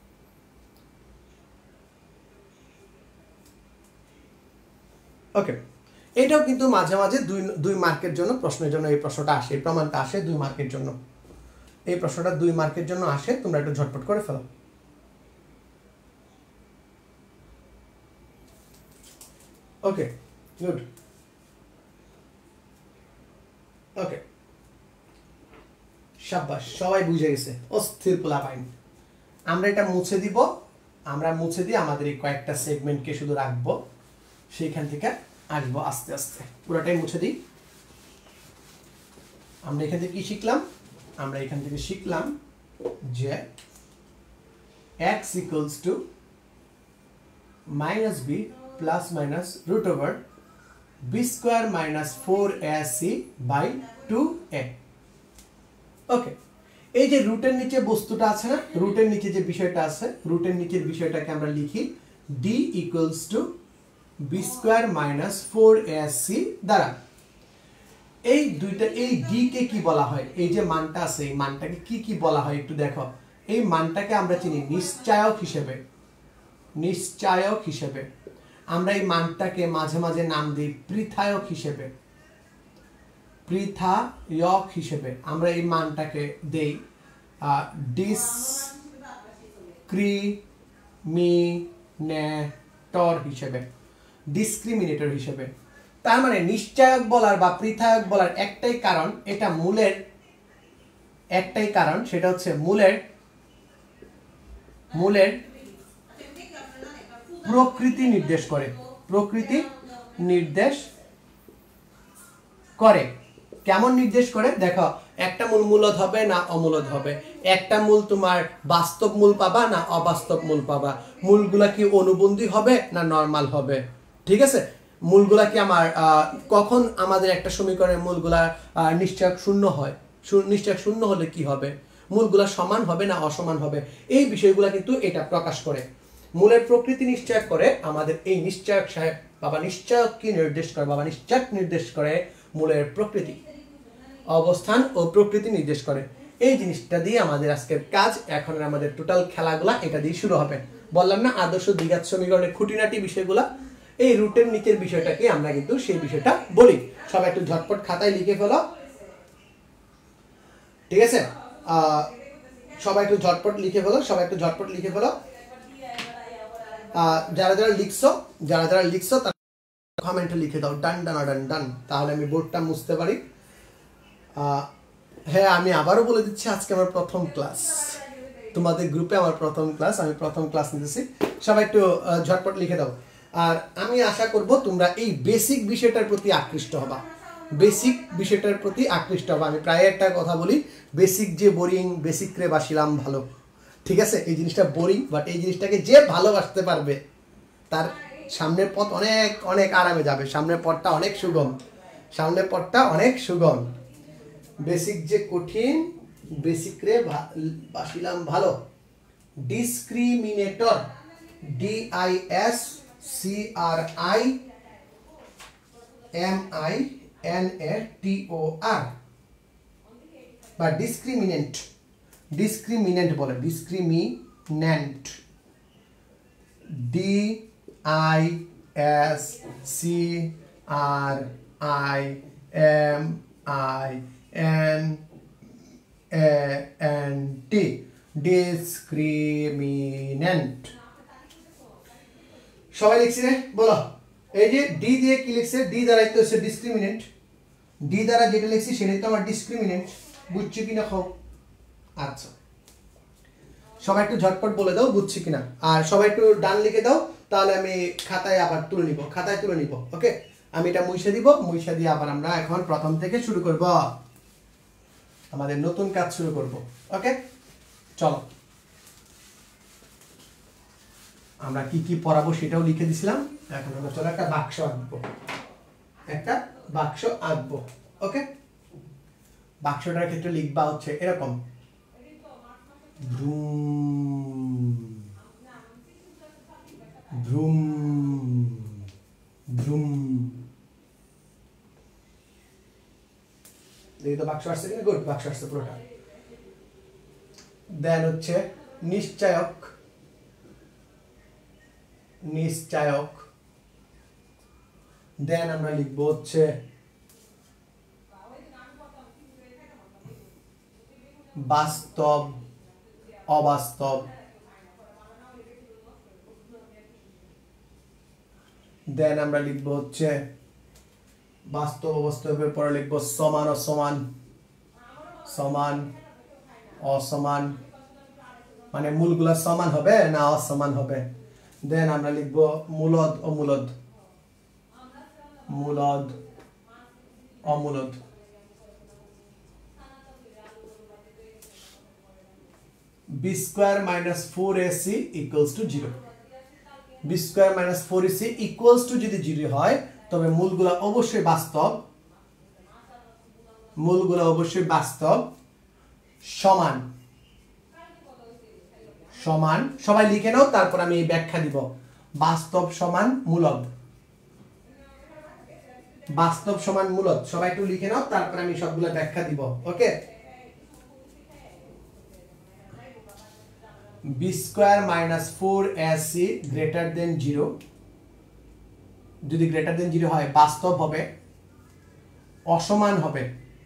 ওকে এটাও কিন্তু মাঝে মাঝে দুই মার্কের জন্য প্রশ্নের জন্য এই প্রশ্নটা আসে এই প্রমাণটা আসে 2 মার্কের জন্য এই প্রশ্নটা 2 মার্কের জন্য আসে তোমরা একটু ঝটপট করে ফেলো ওকে গুড ওকে শাবাশ সবাই বুঝে গেছে অস্থির পোলাপাইন আমরা এটা মুছে দিব আমরা মুছে দিয়ে আমাদের এই কয়েকটা সেগমেন্টকে শুধু রাখবো সেইখান থেকে আসবো আস্তে আস্তে পুরোটাই মুছে দিই আমরা এখান থেকে কি শিখলাম আমরা এখান থেকে শিখলাম যে x = -b ± b square - 4ac/2a okay এই যে রুটের নিচে বস্তুটা আছে না রুটের নিচে যে বিষয়টা আছে রুটের নিচের বিষয়টাকে আমরা লিখি d = b স্কয়ার - 4ac দ্বারা এই দুইটা এই d কে কি বলা হয় এই যে মানটা আছে এই মানটাকে কি বলা হয় একটু দেখো এই মানটাকে আমরা চিনি নিশ্চায়ক হিসেবে আমরা এই মানটাকে মাঝে মাঝে নাম দিই পৃথায়ক হিসেবে আমরা এই মানটাকে দেই ডিসক্রিমিনেটর হিসেবে তার মানে নিশ্চয়ক বলার বা পৃথায়ক বলার একটাই কারণ, এটা মূলের একটাই কারণ, সেটা হচ্ছে মূলের প্রকৃতি নির্দেশ করে, প্রকৃতি নির্দেশ করে। কেমন নির্দেশ করে দেখো, একটা মূল মূলদ হবে না অমূলদ হবে, একটা মূল তোমার বাস্তব মূল পাবা না অবাস্তব মূল পাবা, মূলগুলা কি অনুবন্ধী হবে না নরমাল হবে, ঠিক আছে। মূলগুলা কি আমার কখন আমাদের একটা সমীকরণের মূলগুলা নিশ্চয়ক শূন্য হয়, নিশ্চয়ক শূন্য হলে কি হবে, মূলগুলা সমান হবে না অসমান হবে, এই বিষয়গুলা কিন্তু এটা প্রকাশ করে। মূলের প্রকৃতি নিশ্চয় করে আমাদের এই নিশ্চয়ক সাহেব বাবা নিশ্চয়ক কি নির্দেশ করে, বাবা নিশ্চয়ক নির্দেশ করে মূলের প্রকৃতি, অবস্থান ও প্রকৃতি নির্দেশ করে। এই জিনিসটা দিয়ে আমাদের আজকের কাজ, এখন আমাদের টোটাল খেলাগুলা এটা দিয়ে শুরু হবে। বললাম না আদর্শ দ্বিঘাত সমীকরণের খুঁটিনাটি বিষয়গুলা, এই রুটের নিচের বিষয়টাকে আমরা কিন্তু সেই বিষয়টা বলি। সবাই একটু ঝটপট খাতায় লিখে ফেলো, ঠিক আছে। সবাই একটু ঝটপট লিখে ফেলো, সবাই একটু ঝটপট লিখে ফেলো। যারা যারা লিখছো তারা কমেন্টে লিখে দাও ডান ডান ডান ডান, তাহলে আমি বোর্ডটা মুছতে পারি। হ্যাঁ, আমি আবারও বলে দিচ্ছি, আজকে আমার প্রথম ক্লাস, তোমাদের গ্রুপে আমার প্রথম ক্লাস, আমি প্রথম ক্লাস নিতেছি। সবাই একটু ঝটপট লিখে দাও। আর আমি আশা করব তোমরা এই বেসিক বিষয়টার প্রতি আকৃষ্ট হবা, বেসিক বিষয়টার প্রতি আকৃষ্ট হবা। আমি প্রায় একটা কথা বলি, বেসিক যে বোরিং, বেসিক রে বাসিলাম ভালো, ঠিক আছে। এই জিনিসটা বোরিং, বাট এই জিনিসটাকে যে ভালোবাসতে পারবে তার সামনের পথ অনেক অনেক আরামে যাবে, সামনের পথটা অনেক সুগম, সামনের পথটা অনেক সুগম। বেসিক যে কঠিন, বেসিক রে বাসিলাম ভালো। ডিসক্রিমিনেটর, DISCRIMINATOR বা ডিসক্রিমিনেন্ট, ডিসক্রিমিনেন্ট বলে, ডিসক্রিমিনেন্ট, DISCRIMINANT, ডিসক্রিমিনেন্ট। সবাই লিখছি রে, বলো। এই যে ডি দিয়ে কি লিখছে, ডি দ্বারা তো হচ্ছে ডিসক্রিমিনেন্ট, ডি দ্বারা যেটা লিখছি সেটাই তো আমার ডিসক্রিমিনেন্ট, বুঝছি কিনা খাও। আচ্ছা, সবাই একটু ঝটপট বলে দাও বুঝছি কিনা, আর সবাই একটু ডান লিখে দাও, তাহলে আমি খাতায় আবার তুলে নিব, খাতায় তুলে নিব। ওকে, আমি এটা মুছে দিব, মুছে দিয়ে আবার আমরা এখন প্রথম থেকে শুরু করব, আমাদের নতুন কাজ শুরু করব। ওকে, চলো আমরা কি কি পড়াবো সেটাও লিখে দিছিলাম। এখন আমরা চলো একটা বাক্স আঁকবো, একটা বাক্স আঁকবো। ওকে, বাক্সটার ক্ষেত্রে লিখবা হচ্ছে এরকম, ভ্রুম ভ্রুম ভ্রুম। দেখি তো বাক্স আসছে কিনা, গুড, বাক্স আসছে পুরোটা। দেন হচ্ছে নিশ্চয়ক, নিশ্চয়ক। দেন আমরা লিখবো হচ্ছে বাস্তব, অবাস্তব। দেন আমরা লিখবো হচ্ছে বাস্তব অবাস্তবের পরে লিখবো সমান অসমান, সমান অসমান, মানে মূলগুলা সমান হবে না অসমান হবে। দেন আমরা লিখবো মূলদ অমূলদ, মূলদ অমূলদ। b square minus 4ac equals to 0, b square minus 4ac equals to যদি 0 হয় তবে মূলগুলা অবশ্যই বাস্তব, মূলগুলা অবশ্যই বাস্তব, সমান, সমান। সবাই লিখে নাও, তারপর আমি ব্যাখ্যা দিব। বাস্তব সমান মূলদ, বাস্তব সমান মূলদ। সবাই একটু লিখে নাও, তারপর আমি সবগুলো ব্যাখ্যা দিব। ওকে, b square minus 4ac greater than 0, যদি গ্রেটার দেন 0 হয় বাস্তব হবে, অসমান হবে,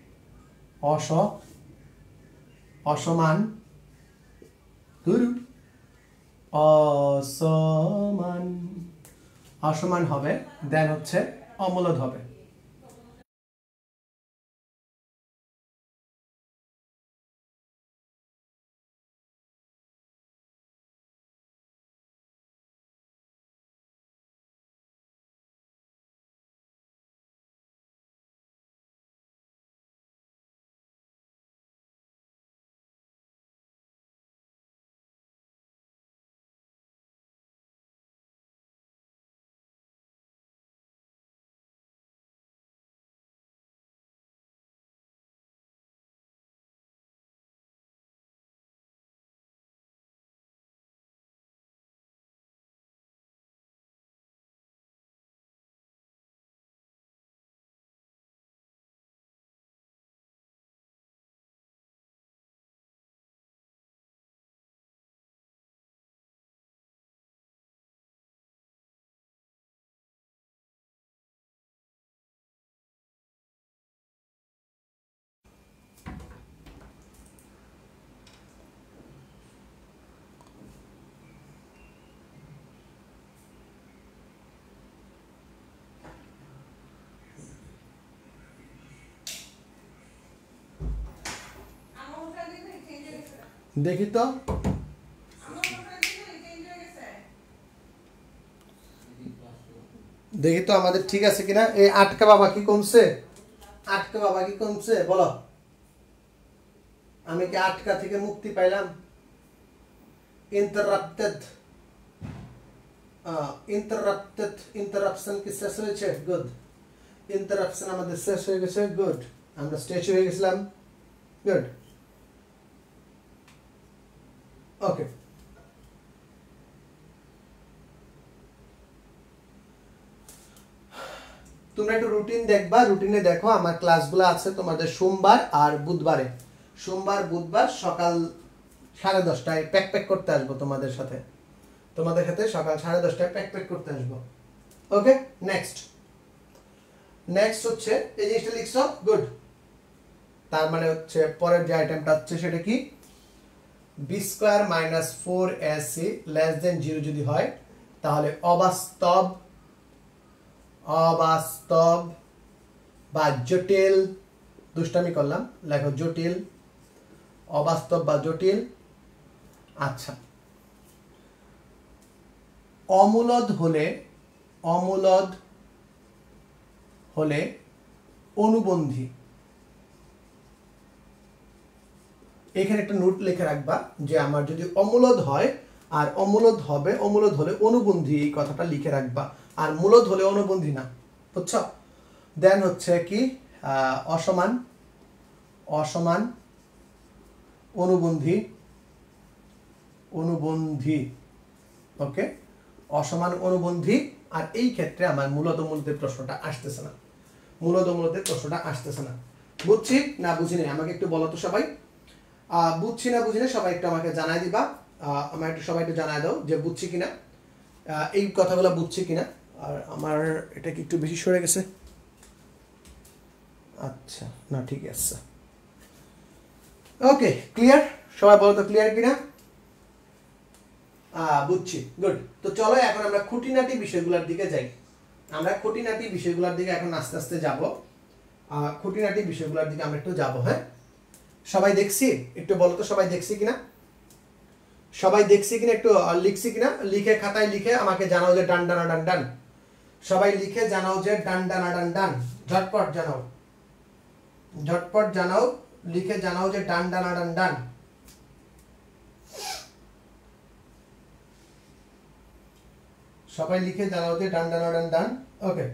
অসমান, অসমান, অসমান হবে। দেন হচ্ছে অমূলদ হবে, দেখি তো আমাদের ঠিক আছে কিনা। এই আটকা বাবা কি কমছে? আটকা বাবা কি কমছে বলো? আমি কি আটকা থেকে মুক্তি পাইলাম? ইন্টারাপশন কি শেষ হয়েছে? গুড। ইন্টারাপশন আমাদের শেষ হয়ে গেছে। গুড। আমরা স্ট্রেচ হয়ে গেছিলাম। গুড। ওকে, তোমরা একটু রুটিন দেখবা। রুটিনে দেখো আমার ক্লাসগুলো আছে তোমাদের সোমবার আর বুধবারে। সোমবার বুধবার সকাল 10:30টায় প্যাক করতে আসবো তোমাদের সাথে। তোমাদের সাথে সকাল 10:30টায় প্যাক করতে আসবো। ওকে, নেক্সট হচ্ছে এই জিনিসটা লিখছো। গুড। তার মানে হচ্ছে পরের যে আইটেমটা হচ্ছে সেটা কি? B square minus 4ac less than 0 যদি হয় তাহলে অবাস্তব বা জটিল, দুষ্টামি করলাম, লেখো জটিল, অবাস্তব বা জটিল। আচ্ছা, অমূলদ হলে অনুবন্ধী। এখানে একটা নোট লিখে রাখবা যে আমার যদি অমূলদ হয় আর অমূলদ হলে অনুবন্ধী, এই কথাটা লিখে রাখবা। আর মূলদ হলে অনুবন্ধী না, বুঝছো? দেন হচ্ছে কি অসমান অনুবন্ধী। ওকে, অসমান অনুবন্ধী। আর এই ক্ষেত্রে আমার মূলদ মূলদের প্রশ্নটা আসতেছে না। বুঝছি না বুঝি নাই আমাকে একটু বলো তো সবাই। বুঝছি না বুঝি না সবাই একটু আমাকে জানাই দিবা। আমার একটু সবাই একটু জানাই দাও যে বুঝছি কিনা, এই কথাগুলো বুঝছি কিনা। আর আমার এটা কি একটু বেশি সরে গেছে? আচ্ছা, না ঠিক আছে। Okay, clear? সবাই বলো তো ক্লিয়ার কিনা। বুঝছি। গুড। তো চলো এখন আমরা খুঁটিনাটি বিষয়গুলোর দিকে যাই। এখন আস্তে আস্তে যাব। খুঁটিনাটি বিষয়গুলোর দিকে আমরা একটু যাব। হ্যাঁ, সবাই দেখছি? একটু বলো তো সবাই দেখছি কিনা। একটু লিখছি কিনা? লিখে খাতায় লিখে আমাকে জানাও যে ডান ডান ডান ডান। সবাই লিখে জানাও যে ডান ডান ডান ডান। ঝটপট জানাও, লিখে জানাও যে ডান ডান ডান ডান। সবাই লিখে জানাও যে ডান ডান ডান ডান। ওকে,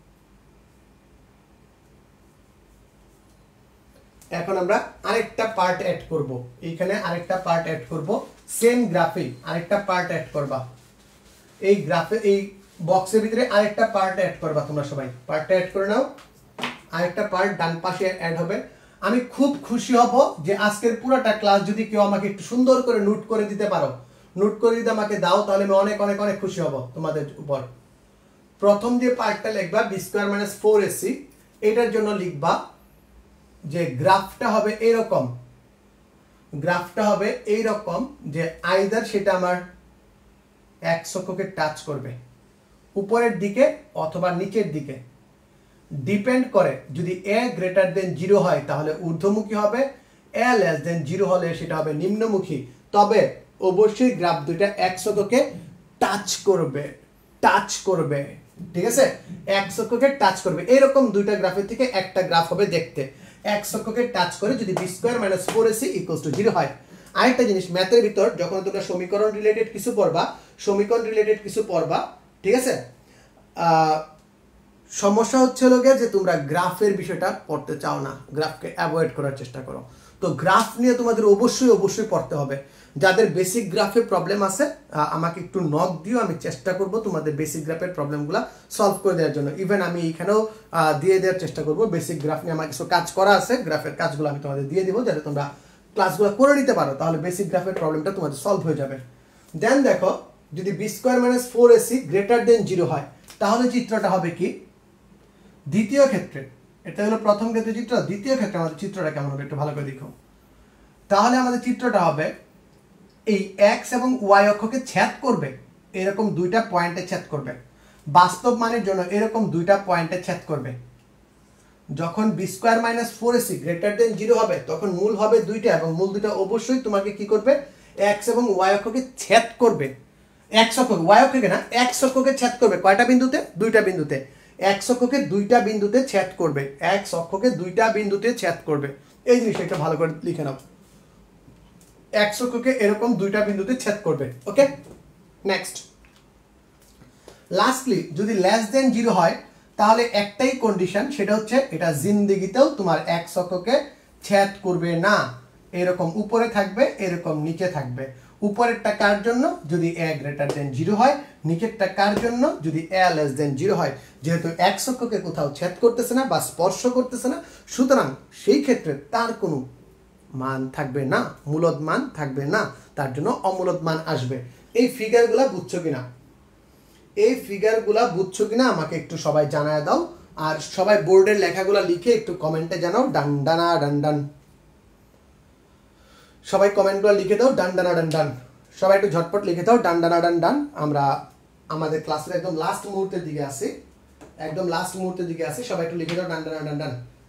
এখন আমরা আরেকটা পার্ট অ্যাড করব। এইখানে আরেকটা পার্ট অ্যাড করব। সেম গ্রাফে আরেকটা পার্ট অ্যাড করবা। এই গ্রাফে এই বক্সের ভিতরে আরেকটা পার্ট অ্যাড করবা। তোমরা সবাই পার্টটা অ্যাড করে নাও। আরেকটা পার্ট ডান পাশে অ্যাড হবে। আমি খুব খুশি হব যে আজকের পুরোটা ক্লাস যদি কেউ আমাকে একটু সুন্দর করে নোট করে দিতে পারো, নোট করে দিতে আমাকে দাও, তাহলে আমি অনেক অনেক অনেক খুশি হব তোমাদের উপর। প্রথম যে পার্টটা লিখবা বি স্কয়ার মাইনাস 4ac, এটার জন্য লিখবা যে গ্রাফটা হবে এইরকম, যে আইদার সেটা আমার এক্স অক্ষকে টাচ করবে উপরের দিকে অথবা নিচের দিকে, ডিপেন্ড করে। যদি a গ্রেটার দেন 0 হয় তাহলে ঊর্ধ্বমুখী হবে, a লেস দেন 0 হলে সেটা হবে নিম্নমুখী। তবে অবশ্যই গ্রাফ দুইটা এক্স অক্ষকে টাচ করবে। ঠিক আছে, এক্স অক্ষকে টাচ করবে। এরকম দুইটা গ্রাফের থেকে একটা গ্রাফ হবে দেখতে এক্স অক্ষকে টাচ করে যদি B square minus 4ac equals to 0 হয়। আরেকটা জিনিস, ম্যাথের ভিতর যখন তোমরা সমীকরণ রিলেটেড কিছু পড়বা, ঠিক আছে, সমস্যা হচ্ছে যে তোমরা গ্রাফের বিষয়টা পড়তে চাও না, গ্রাফকে অ্যাভয়েড করার চেষ্টা করো। তো গ্রাফ নিয়ে তোমাদের অবশ্যই পড়তে হবে। যাদের বেসিক গ্রাফে প্রবলেম আছে আমাকে একটু নক দিও, আমি চেষ্টা করব তোমাদের বেসিক গ্রাফের প্রবলেমগুলো সলভ করে দেওয়ার জন্য। ইভেন আমি এখানেও দিয়ে দেওয়ার চেষ্টা করব। বেসিক গ্রাফ নিয়ে আমার কিছু কাজ করা আছে, গ্রাফের কাজগুলো আমি তোমাদের দিয়ে দিব যাতে তোমরা ক্লাসগুলো করে নিতে পারো, তাহলে বেসিক গ্রাফের প্রবলেমটা তোমাদের সলভ হয়ে যাবে। দেন দেখো, যদি B square minus 4ac greater than 0 হয় তাহলে চিত্রটা হবে কি? দ্বিতীয় ক্ষেত্রে, এটা হলো প্রথম ক্ষেত্রে চিত্র, দ্বিতীয় ক্ষেত্রে আমাদের চিত্রটা কেমন হবে একটু ভালো করে দেখো। তাহলে আমাদের চিত্রটা হবে এই এক্স এবং ওয়াই অক্ষকে ছেদ করবে, এরকম দুইটা পয়েন্টে ছেদ করবে। বাস্তব মানের জন্য এরকম দুইটা পয়েন্টে ছেদ করবে। যখন B square minus 4ac greater than 0 হবে তখন মূল হবে দুইটা, এবং মূল দুইটা অবশ্যই তোমাকে কি করবে, এক্স এবং ওয়াই অক্ষকে ছেদ করবে। এক্স অক্ষকে, ওয়াই অক্ষকে না, এক্স অক্ষকে ছেদ করবে কয়টা বিন্দুতে, দুইটা বিন্দুতে। এক্স অক্ষকে দুইটা বিন্দুতে ছেদ করবে, এক্স অক্ষকে দুইটা বিন্দুতে ছেদ করবে। এই জিনিসটা একটু ভালো করে লিখে নাও, এক্স অক্ষকে এরকম দুইটা বিন্দুতে ছেদ করবে। ওকে, নেক্সট লাস্টলি যদি লেস দেন 0 হয় তাহলে একটাই কন্ডিশন, সেটা হচ্ছে এটা জিন্দেগিতেও তোমার এক্স অক্ষকে ছেদ করবে না। এরকম উপরে থাকবে, এরকম নিচে থাকবে। উপরেরটা কার জন্য, যদি এ গ্রেটার দেন 0 হয়, নিচেরটা কার জন্য, যদি এ লেস দেন 0 হয়। যেহেতু এক্স অক্ষকে কোথাও ছেদ করতেছে না বা স্পর্শ করতেছে না, সুতরাং সেই ক্ষেত্রে তার কোনো মান থাকবে না, মূলদ মান থাকবে না, তার জন্য অমূলদ মান আসবে। এই ফিগারগুলা বুঝছো কিনা, এই ফিগারগুলা বুঝছো কিনা আমাকে একটু সবাই জানায় দাও। আর সবাই বোর্ডের লেখাগুলা লিখে একটু কমেন্টে জানাও, ডান ডানা ডান ডান। সবাই কমেন্টগুলো লিখে দাও, ডান ডানা ডান ডান। সবাই একটু ঝটপট লিখে দাও, ডান ডানা ডান ডান। আমরা আমাদের ক্লাসের একদম লাস্ট মুহূর্তের দিকে আসি, একদম লাস্ট মুহূর্তের দিকে আসি। সবাই একটু লিখে দাও, ডান ডানা ডান ডান।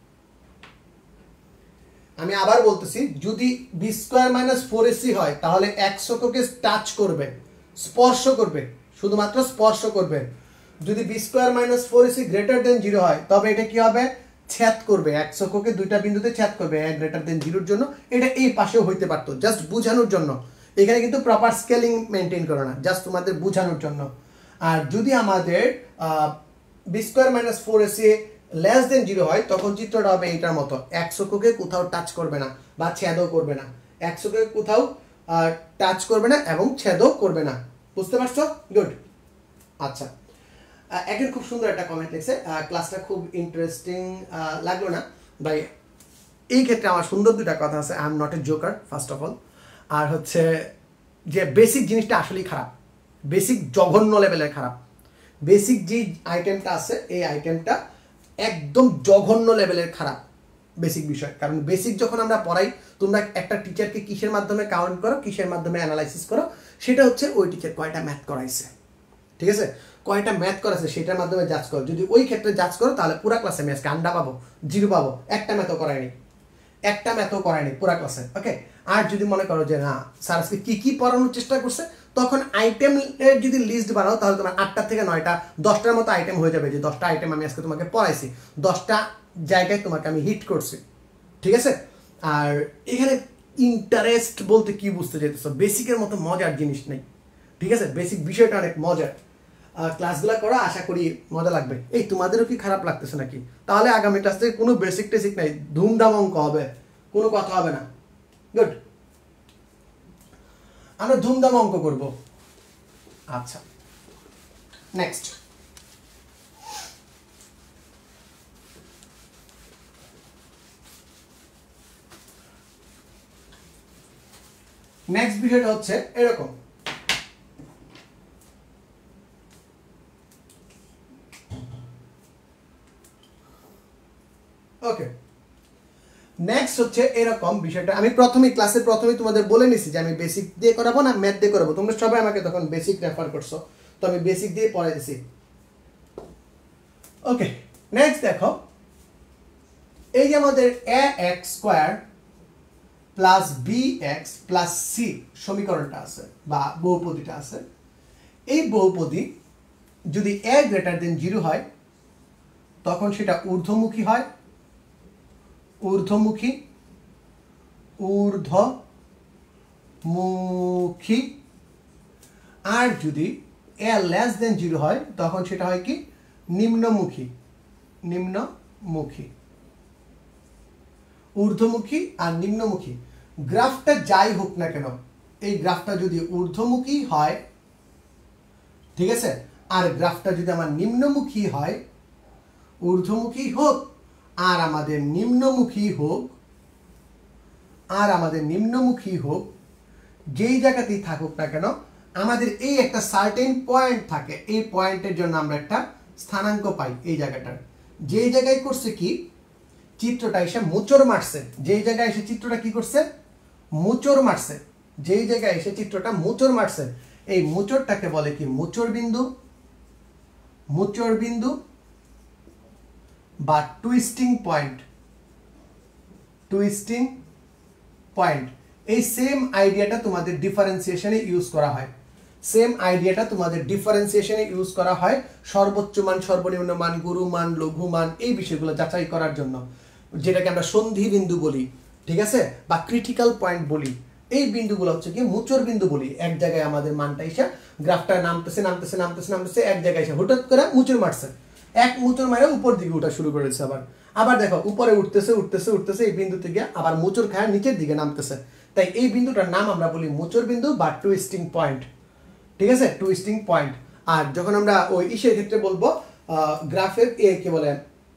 আমি আবার বলতেছি, যদি বি স্কোয়ার মাইনাস 4ac হয় তাহলে এক্স অক্ষকে টাচ করবে, স্পর্শ করবে, শুধুমাত্র স্পর্শ করবে। যদি B square minus 4ac greater than 0 হয় তবে এটা কি হবে, ছেদ করবে, এক্স অক্ষকে দুইটা বিন্দুতে ছেদ করবে। এ গ্রেটার দেন 0 জন্য এটা এই পাশেও হইতে পারতো, জাস্ট বোঝানোর জন্য। এখানে কিন্তু প্রপার স্কেলিং মেনটেন করো না, জাস্ট তোমাদের বোঝানোর জন্য। আর যদি আমাদের B square minus 4ac less than 0 হয় তখন চিত্রটা হবে এইটার মতো, এক্স অক্ষকে কোথাও টাচ করবে না বা ছেদও করবে না, এক্স অক্ষকে কোথাও টাচ করবে না এবং ছেদও করবে না। বুঝতে পারছো? গুড। আচ্ছা, একজন খুব সুন্দর একটা কমেন্ট লিখছে, ক্লাসটা খুব ইন্টারেস্টিং লাগলো না ভাই। এই ক্ষেত্রে আমার সুন্দর দুটা কথা আছে, I am not a joker first of all. আর হচ্ছে যে বেসিক জিনিসটা আসলেই খারাপ, বেসিক জঘন্য লেভেলের খারাপ। বেসিক যে আইটেমটা আছে এই আইটেমটা একদম জঘন্য লেভেলের খারাপ বেসিক বিষয়। কারণ বেসিক যখন আমরা পড়াই, তোমরা একটা টিচারকে কিসের মাধ্যমে কাউন্ট করো, কিসের মাধ্যমে অ্যানালাইসিস করো, সেটা হচ্ছে ওই টিচার কয়টা ম্যাথ করাইছে, ঠিক আছে, কয়টা ম্যাথ করাইছে সেটার মাধ্যমে জাজ করো। যদি ওই ক্ষেত্রে জাজ করো তাহলে পুরা ক্লাসে আমি আজকে আন্ডা পাবো, 0 পাবো, একটা ম্যাথও করায়নি, একটা ম্যাথও করায়নি পুরা ক্লাসে। ওকে, আর যদি মনে করো যে না স্যার আজকে কি কি পড়ানোর চেষ্টা করছে, তখন আইটেম যদি লিস্ট বানাও তাহলে তোমার 8টা থেকে 9টা 10টার মতো আইটেম হয়ে যাবে, যে 10টা আইটেম আমি আজকে তোমাকে পড়াইছি, 10টা জায়গায় তোমাকে আমি হিট করছি, ঠিক আছে। আর এখানে ইন্টারেস্ট বলতে কি বুঝতে চাইতেছো, বেসিকের মতো মজার জিনিস নেই, ঠিক আছে। বেসিক বিষয়টা অনেক মজার, ক্লাসগুলো করা আশা করি মজা লাগবে। এই তোমাদেরও কি খারাপ লাগতেছে নাকি? তাহলে আগামী ক্লাস থেকে কোনো বেসিক টেসিক নাই, ধুমধাম অঙ্ক হবে, কোনো কথা হবে না। গুড, আমরা ধুমধাম অঙ্ক করব। আচ্ছা, নেক্সট নেক্সট বিষয়টা হচ্ছে এরকম, ওকে। নেক্সট হচ্ছে এরকম বিষয়টা, আমি ক্লাসের প্রথমেই তোমাদের বলে নিছি যে আমি বেসিক দিয়ে করাবো না ম্যাথ দিয়ে করাবো। তোমরা সবাই আমাকে তখন বেসিক রেফার করছো, তো আমি বেসিক দিয়ে পড়াই দিছি। ওকে, নেক্সট দেখো, এই যে আমাদের ax square plus bx plus c সমীকরণটা আছে বা বহুপদীটা আছে, এই বহুপদী যদি a গ্রেটার দেন 0 হয় তখন সেটা ঊর্ধ্বমুখী হয়, ঊর্ধ্বমুখী, ঊর্ধ্বমুখী। আর যদি a লেস দেন 0 হয় তখন সেটা হয় কি, নিম্নমুখী, নিম্নমুখী, ঊর্ধ্বমুখী আর নিম্নমুখী। গ্রাফটা যাই হোক না কেন, এই গ্রাফটা যদি ঊর্ধ্বমুখী হয়, ঠিক আছে, আর গ্রাফটা যদি আমার নিম্নমুখী হয়, ঊর্ধ্বমুখী হোক আর আমাদের নিম্নমুখী হোক, আর আমাদের নিম্নমুখী হোক, যেই জায়গাতেই থাকুক না কেন, আমাদের এই একটা সার্টেন পয়েন্ট থাকে, এই পয়েন্টের জন্য আমরা একটা স্থানাঙ্ক পাই। এই জায়গাটার যেই জায়গায় করছে কি, চিত্রটা এসে মোচড় মারছে, যেই জায়গায় এসে চিত্রটা কি করছে, মোচড় মারছে, যেই জায়গায় এসে চিত্রটা মোচড় মারছে, এই মোচড়টাকে বলে কি, মোচড় বিন্দু। মোচড় বিন্দু বা টুইস্টিং পয়েন্ট, টুইস্টিং পয়েন্ট, এই সেম আইডিয়াটা তোমাদের ডিফারেন্সিয়েশনে ইউজ করা হয়। সেম আইডিয়াটা তোমাদের ডিফারেন্সিয়েশনে ইউজ করা হয় সর্বোচ্চ মান, সর্বনিম্ন মান, গুরু মান, লঘু মান, এই বিষয়গুলো যাচাই করার জন্য, যেটাকে আমরা সন্ধি বিন্দু বলি, ঠিক আছে, বা ক্রিটিক্যাল পয়েন্ট বলি। এই বিন্দুগুলো হচ্ছে কি মোচড় বিন্দু বলি। এক জায়গায় আমাদের মানটা এসে গ্রাফটা নামতেছে নামতেছে নামতেছে নামতেছে, এক জায়গায় এসে হঠাৎ করে মোচড় মারছে, এক মোচড় মারে উপর দিকে ওঠা শুরু করেছে। আবার দেখো উপরে উঠতেছে উঠতেছে উঠতেছে, এই বিন্দু থেকে আবার মোচড় খায় নিচের দিকে নামতেছে। তাই এই বিন্দুটার নাম আমরা বলি মোচড় বিন্দু বা টুইস্টিং পয়েন্ট, ঠিক আছে, টুইস্টিং পয়েন্ট। আর যখন আমরা ওই ইসের ক্ষেত্রে বলবো গ্রাফের কি বলে,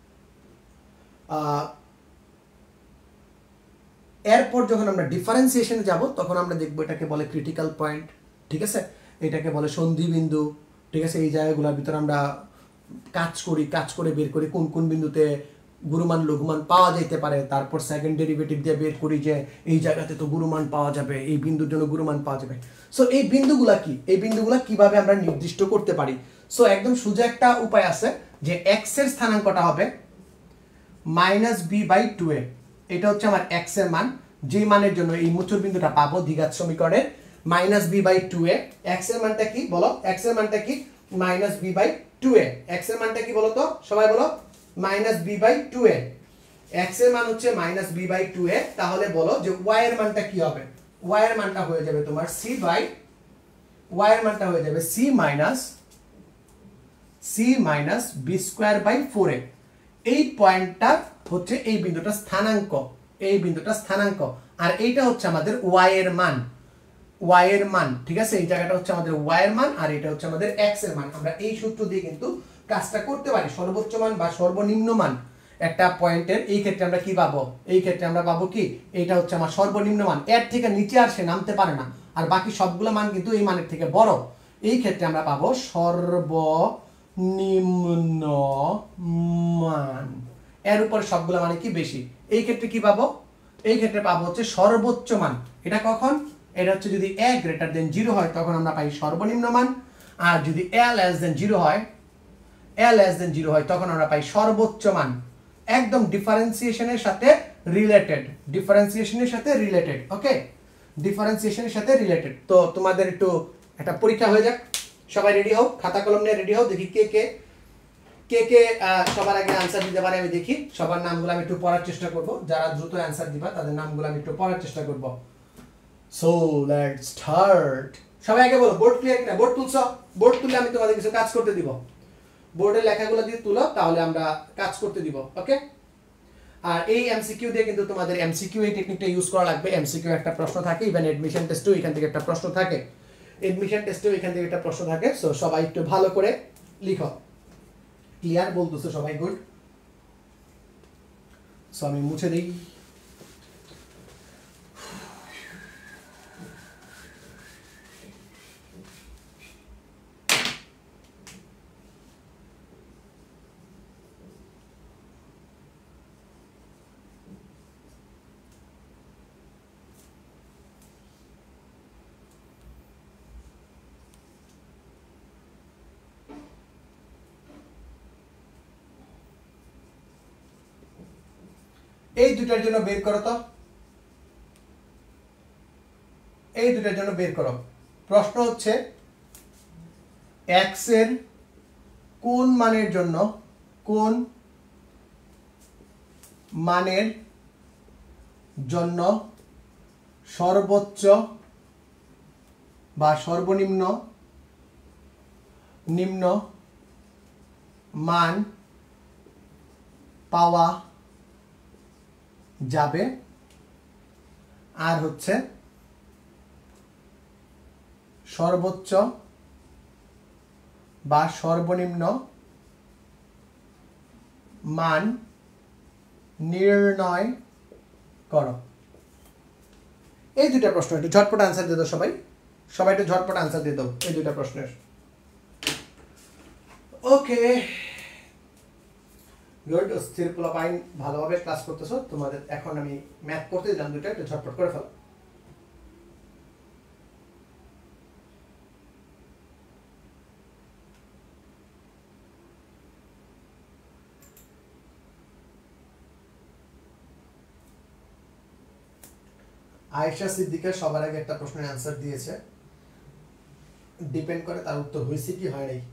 এরপর যখন আমরা ডিফারেন্সিয়েশনে যাব তখন আমরা দেখবো এটাকে বলে ক্রিটিক্যাল পয়েন্ট, ঠিক আছে, এটাকে বলে সন্ধি বিন্দু, ঠিক আছে। এই জায়গাগুলোর ভিতরে আমরা কাজ করি, কাজ করে বের করি কোন কোন বিন্দুতে গুরুমান লঘুমান পাওয়া যেতে পারে, তারপর সেকেন্ড ডেরিভেটিভ দিয়ে বের করি যে এই জায়গাতে তো গুরুমান পাওয়া যাবে, এই বিন্দুর জন্য গুরুমান পাওয়া যাবে। সো এই বিন্দুগুলা কি, এই বিন্দুগুলা কিভাবে আমরা নির্দিষ্ট করতে পারি? সো একদম সোজা একটা উপায় আছে যে এক্স এর স্থানাঙ্কটা হবে -b/2a, এটা হচ্ছে আমার এক্স এর মান, যে মানের জন্য এই মোচড় বিন্দুটা পাবো দ্বিঘাত সমীকরণের -b/2a। এক্স এর মানটা কি বলো, এক্স এর মানটা কি -b/2a, এক্স এর মানটা কি বলো তো সবাই বলো, -b/2a। এক্স এর মান হচ্ছে -b/2a, তাহলে বলো যে y এর মানটা কি হবে? y এর মানটা হয়ে যাবে তোমার y এর মানটা হয়ে যাবে c-b²/4a। এই পয়েন্টটা হচ্ছে এই বিন্দুটা স্থানাঙ্ক, এই বিন্দুটা স্থানাঙ্ক, আর এইটা হচ্ছে আমাদের y এর মান, y এর মান, ঠিক আছে। এই জায়গাটা হচ্ছে আমাদের y এর মান আর এটা হচ্ছে আমাদের x এর মান। আমরা এই সূত্র দিয়ে কিন্তু কাজটা করতে পারি। সর্বোচ্চ মান বা সর্বনিম্ন মান একটা পয়েন্টের, এই ক্ষেত্রে আমরা কি পাবো, এই ক্ষেত্রে আমরা পাবো কি, এটা হচ্ছে আমার সর্বনিম্ন মান, এর থেকে নিচে আর সে নামতে পারে না, আর বাকি সবগুলো মান কিন্তু এই মানের থেকে বড়। এই ক্ষেত্রে আমরা পাবো সর্বনিম্ন মান, এর উপরে সবগুলো মানে কি বেশি। এই ক্ষেত্রে কি পাবো, এই ক্ষেত্রে পাবো হচ্ছে সর্বোচ্চ মান। এটা কখন, এটা হচ্ছে যদি a greater than 0 হয় তখন আমরা পাই সর্বনিম্ন মান, আর যদি a less than 0 হয়, a less than 0 হয় তখন আমরা পাই সর্বোচ্চ মান। একদম ডিফারেন্সিয়েশনের সাথে রিলেটেড, ডিফারেন্সিয়েশনের সাথে রিলেটেড, ওকে, ডিফারেন্সিয়েশনের সাথে রিলেটেড। তো তোমাদের একটু একটা পরীক্ষা হয়ে যাক, সবাই রেডি হও, খাতা কলম নিয়ে রেডি হও, দেখি কে কে কে কে সবার আগে आंसर দিতে পারে। আমি দেখি সবার নামগুলো আমি একটু পড়ার চেষ্টা করব, যারা দ্রুত आंसर দিবা তাদের নামগুলো আমি একটু পড়ার চেষ্টা করব। So let's start. সবাই আগে বলো বোর্ড ক্লিয়ার কিনা, বোর্ড তুলছো, বোর্ড তুলে আমি তোমাদের কিছু কাজ করতে দিব, বোর্ডের লেখাগুলো দিয়ে তুলো, তাহলে আমরা কাজ করতে দিব, ওকে। আর এই এমসিকিউ দিয়ে কিন্তু তোমাদের এমসিকিউ এই টেকনিকটা ইউজ করা লাগবে। এমসিকিউ একটা প্রশ্ন থাকে, ইভেন এডমিশন টেস্টেও এখান থেকে একটা প্রশ্ন থাকে, এডমিশন টেস্টেও এখান থেকে একটা প্রশ্ন থাকে। সো সবাই একটু ভালো করে লিখো। ক্লিয়ার বলতেছো সবাই, গুড। সো আমি মুছে দিই। এই দুটার জন্য বের করো তো, এই দুটার জন্য বের করো। প্রশ্ন হচ্ছে x এর কোন মানের জন্য, কোন মানের জন্য সর্বোচ্চ বা সর্বনিম্ন নিম্ন মান পাওয়া যাবে, আর হচ্ছে সর্বোচ্চ বা সর্বনিম্ন মান নির্ণয় করো। এই দুটা প্রশ্ন একটু ঝটপট आंसर দিয়ে দাও সবাই, সবাই একটু ঝটপট आंसर দিয়ে দাও এই দুটা প্রশ্নের। ওকে গুড, স্থির পোলাপাইন ভালোভাবে ক্লাস করতেছো। তোমাদের এখন আমি ম্যাথ করতে দিলাম দুটো, একটু ঝটপট করে ফেলো। আয়েশা সিদ্দিকা সবার আগে একটা প্রশ্নের অ্যান্সার দিয়েছে, ডিপেন্ড করে তার উত্তর হয়েছে কি হয় নাই।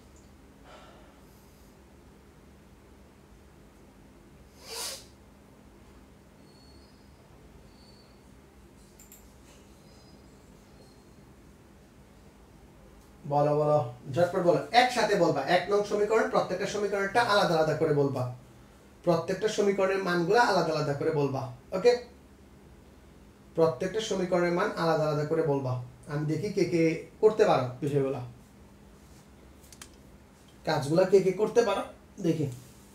বলো বলো ঝটপট বলো, একসাথে বলবা। 1 নং সমীকরণ প্রত্যেকটা সমীকরণটা আলাদা আলাদা করে বলবা, প্রত্যেকটা সমীকরণের মানগুলো আলাদা আলাদা করে বলবা। ওকে, প্রত্যেকটা সমীকরণের মান আলাদা আলাদা করে বলবা। আমি দেখি কে কে করতে পারো বিষয়গুলো, কাজগুলো কে কে করতে পারো দেখি।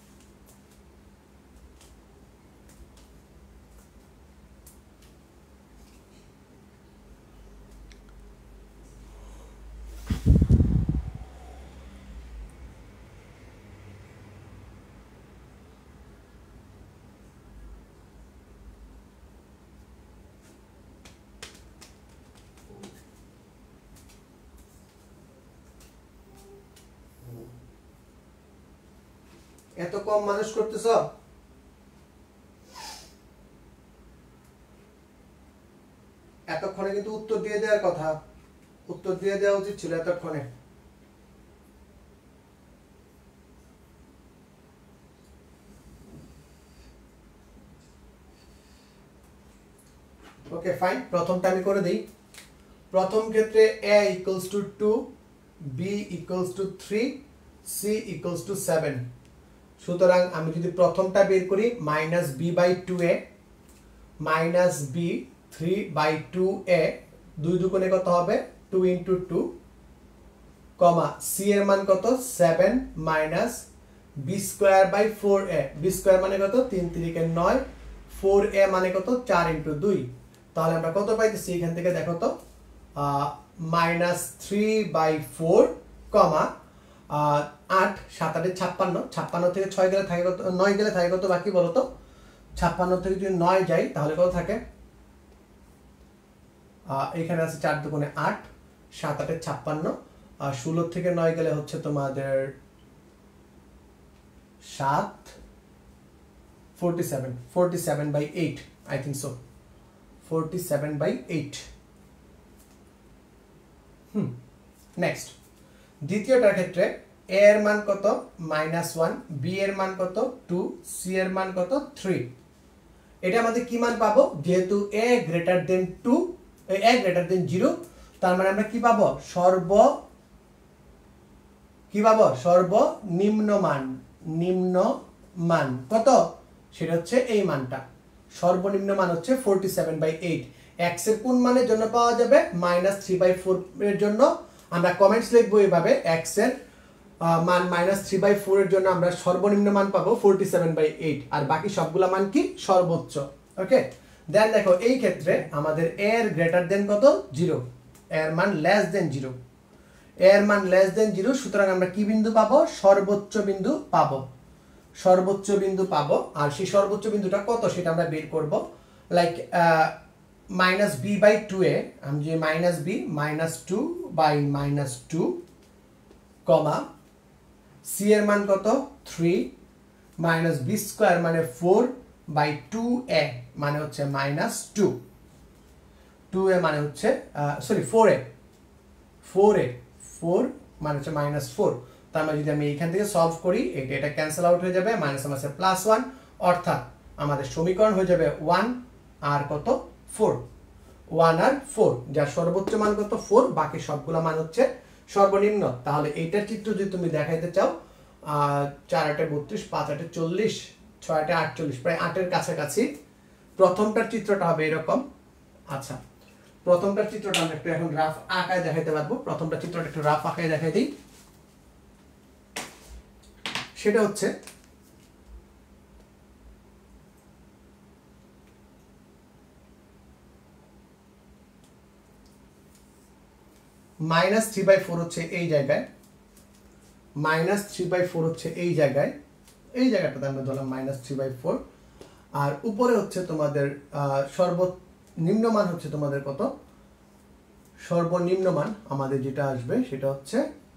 এত কম মানুষ করতেছ, এতক্ষণে কিন্তু উত্তর দিয়ে দেওয়ার কথা, উত্তর দিয়ে দেওয়া উচিত ছিল এতক্ষণে। ওকে ফাইন, প্রথমটা আমি করে দেই। প্রথম ক্ষেত্রে a equals to 2, b equals to 3, c equals to 7। সুতরাং আমি যদি প্রথমটা বের করি minus b by 2a minus b 3 by 2a, 2 দুগুণে কত হবে 2 ইন্টু 2, কমা c এর মান কত 7 minus b square by 4a, b square মানে কত 3 3 9, 4a মানে কত 4 ইন্টু 2। তাহলে আমরা কত পাইতেছি এখান থেকে দেখো তো, মাইনাস 3 বাই 4 কমা 8 7 8 56, 56 থেকে 6 গেলে থাকে কত, 9 গেলে থাকে কত বাকি বলো তো। 56 থেকে যদি 9 যাই তাহলে কত থাকে, এখানে আছে 4 দুগুণে 8, 7 8 56, আর 16 থেকে 9 গেলে হচ্ছে তোমাদের 7 47, 47 by 8 I think so, 47 by 8। Next দ্বিতীয়টার ক্ষেত্রে a এর মান কত -1, b এর মান কত 2, c এর মান কত 3। এটা আমাদের কি মান পাবো, যেহেতু a greater than 2, a greater than 0, তার মানে আমরা কি পাবো সর্বনিম্ন মান, নিম্ন মান কত, সেটা হচ্ছে এই মানটা। সর্বনিম্ন মান হচ্ছে 47/8। x এর কোন মানের জন্য পাওয়া যাবে, -3/4 এর জন্য। আমরা কমেন্টস লিখবো এইভাবে, x এর মান -3/4 এর জন্য আমরা সর্বনিম্ন মান পাবো 47/8, আর বাকি সবগুলা মান কি সর্বোচ্চ। ওকে, দেন দেখো এই ক্ষেত্রে আমাদের a এর গ্রেটার দেন কত 0, এর মান লেস দেন 0, এর মান লেস দেন 0। সুতরাং আমরা কি বিন্দু পাবো, সর্বোচ্চ বিন্দু পাবো, সর্বোচ্চ বিন্দু পাবো। আর সেই সর্বোচ্চ বিন্দুটা কত সেটা আমরা বের করব। লাইক -b/2a, আমি যে -b -2/-2, কমা c এর মান কত 3, মাইনাস b স্কয়ার মানে 4/2a মানে হচ্ছে -2, 2a মানে হচ্ছে সরি 4a 4 মানে হচ্ছে -4। তার মানে যদি আমি এখান থেকে সলভ করি, এটা ক্যান্সেল আউট হয়ে যাবে, মাইনাস আছে +1, অর্থাৎ আমাদের সমীকরণ হয়ে যাবে 1 আর কত 4, 1 আর 4, যার সর্বোচ্চ মান কত 4, বাকি সবগুলো মান হচ্ছে সর্বনিম্ন। তাহলে এইটার চিত্র যদি তুমি দেখাইতে চাও, 4 8 32, 5 8 40, 6 8 48, প্রায় 8 এর কাছাকাছি। প্রথমটার চিত্রটা হবে এরকম। আচ্ছা, প্রথমটার চিত্রটা আমরা একটু এখন রাফ আকারে দেখাইতে পারবো। প্রথমটার চিত্রটা একটু রাফ আকারে দেখাই দিই। সেটা হচ্ছে -3/4 হচ্ছে এই জায়গায়, -3/4 হচ্ছে এই জায়গায়, এই জায়গাটাতে আমরা ধরলাম -3/4, আর উপরে হচ্ছে তোমাদের সর্বনিম্ন মান হচ্ছে তোমাদের কত, সর্বনিম্ন মান আমাদের যেটা আসবে সেটা হচ্ছে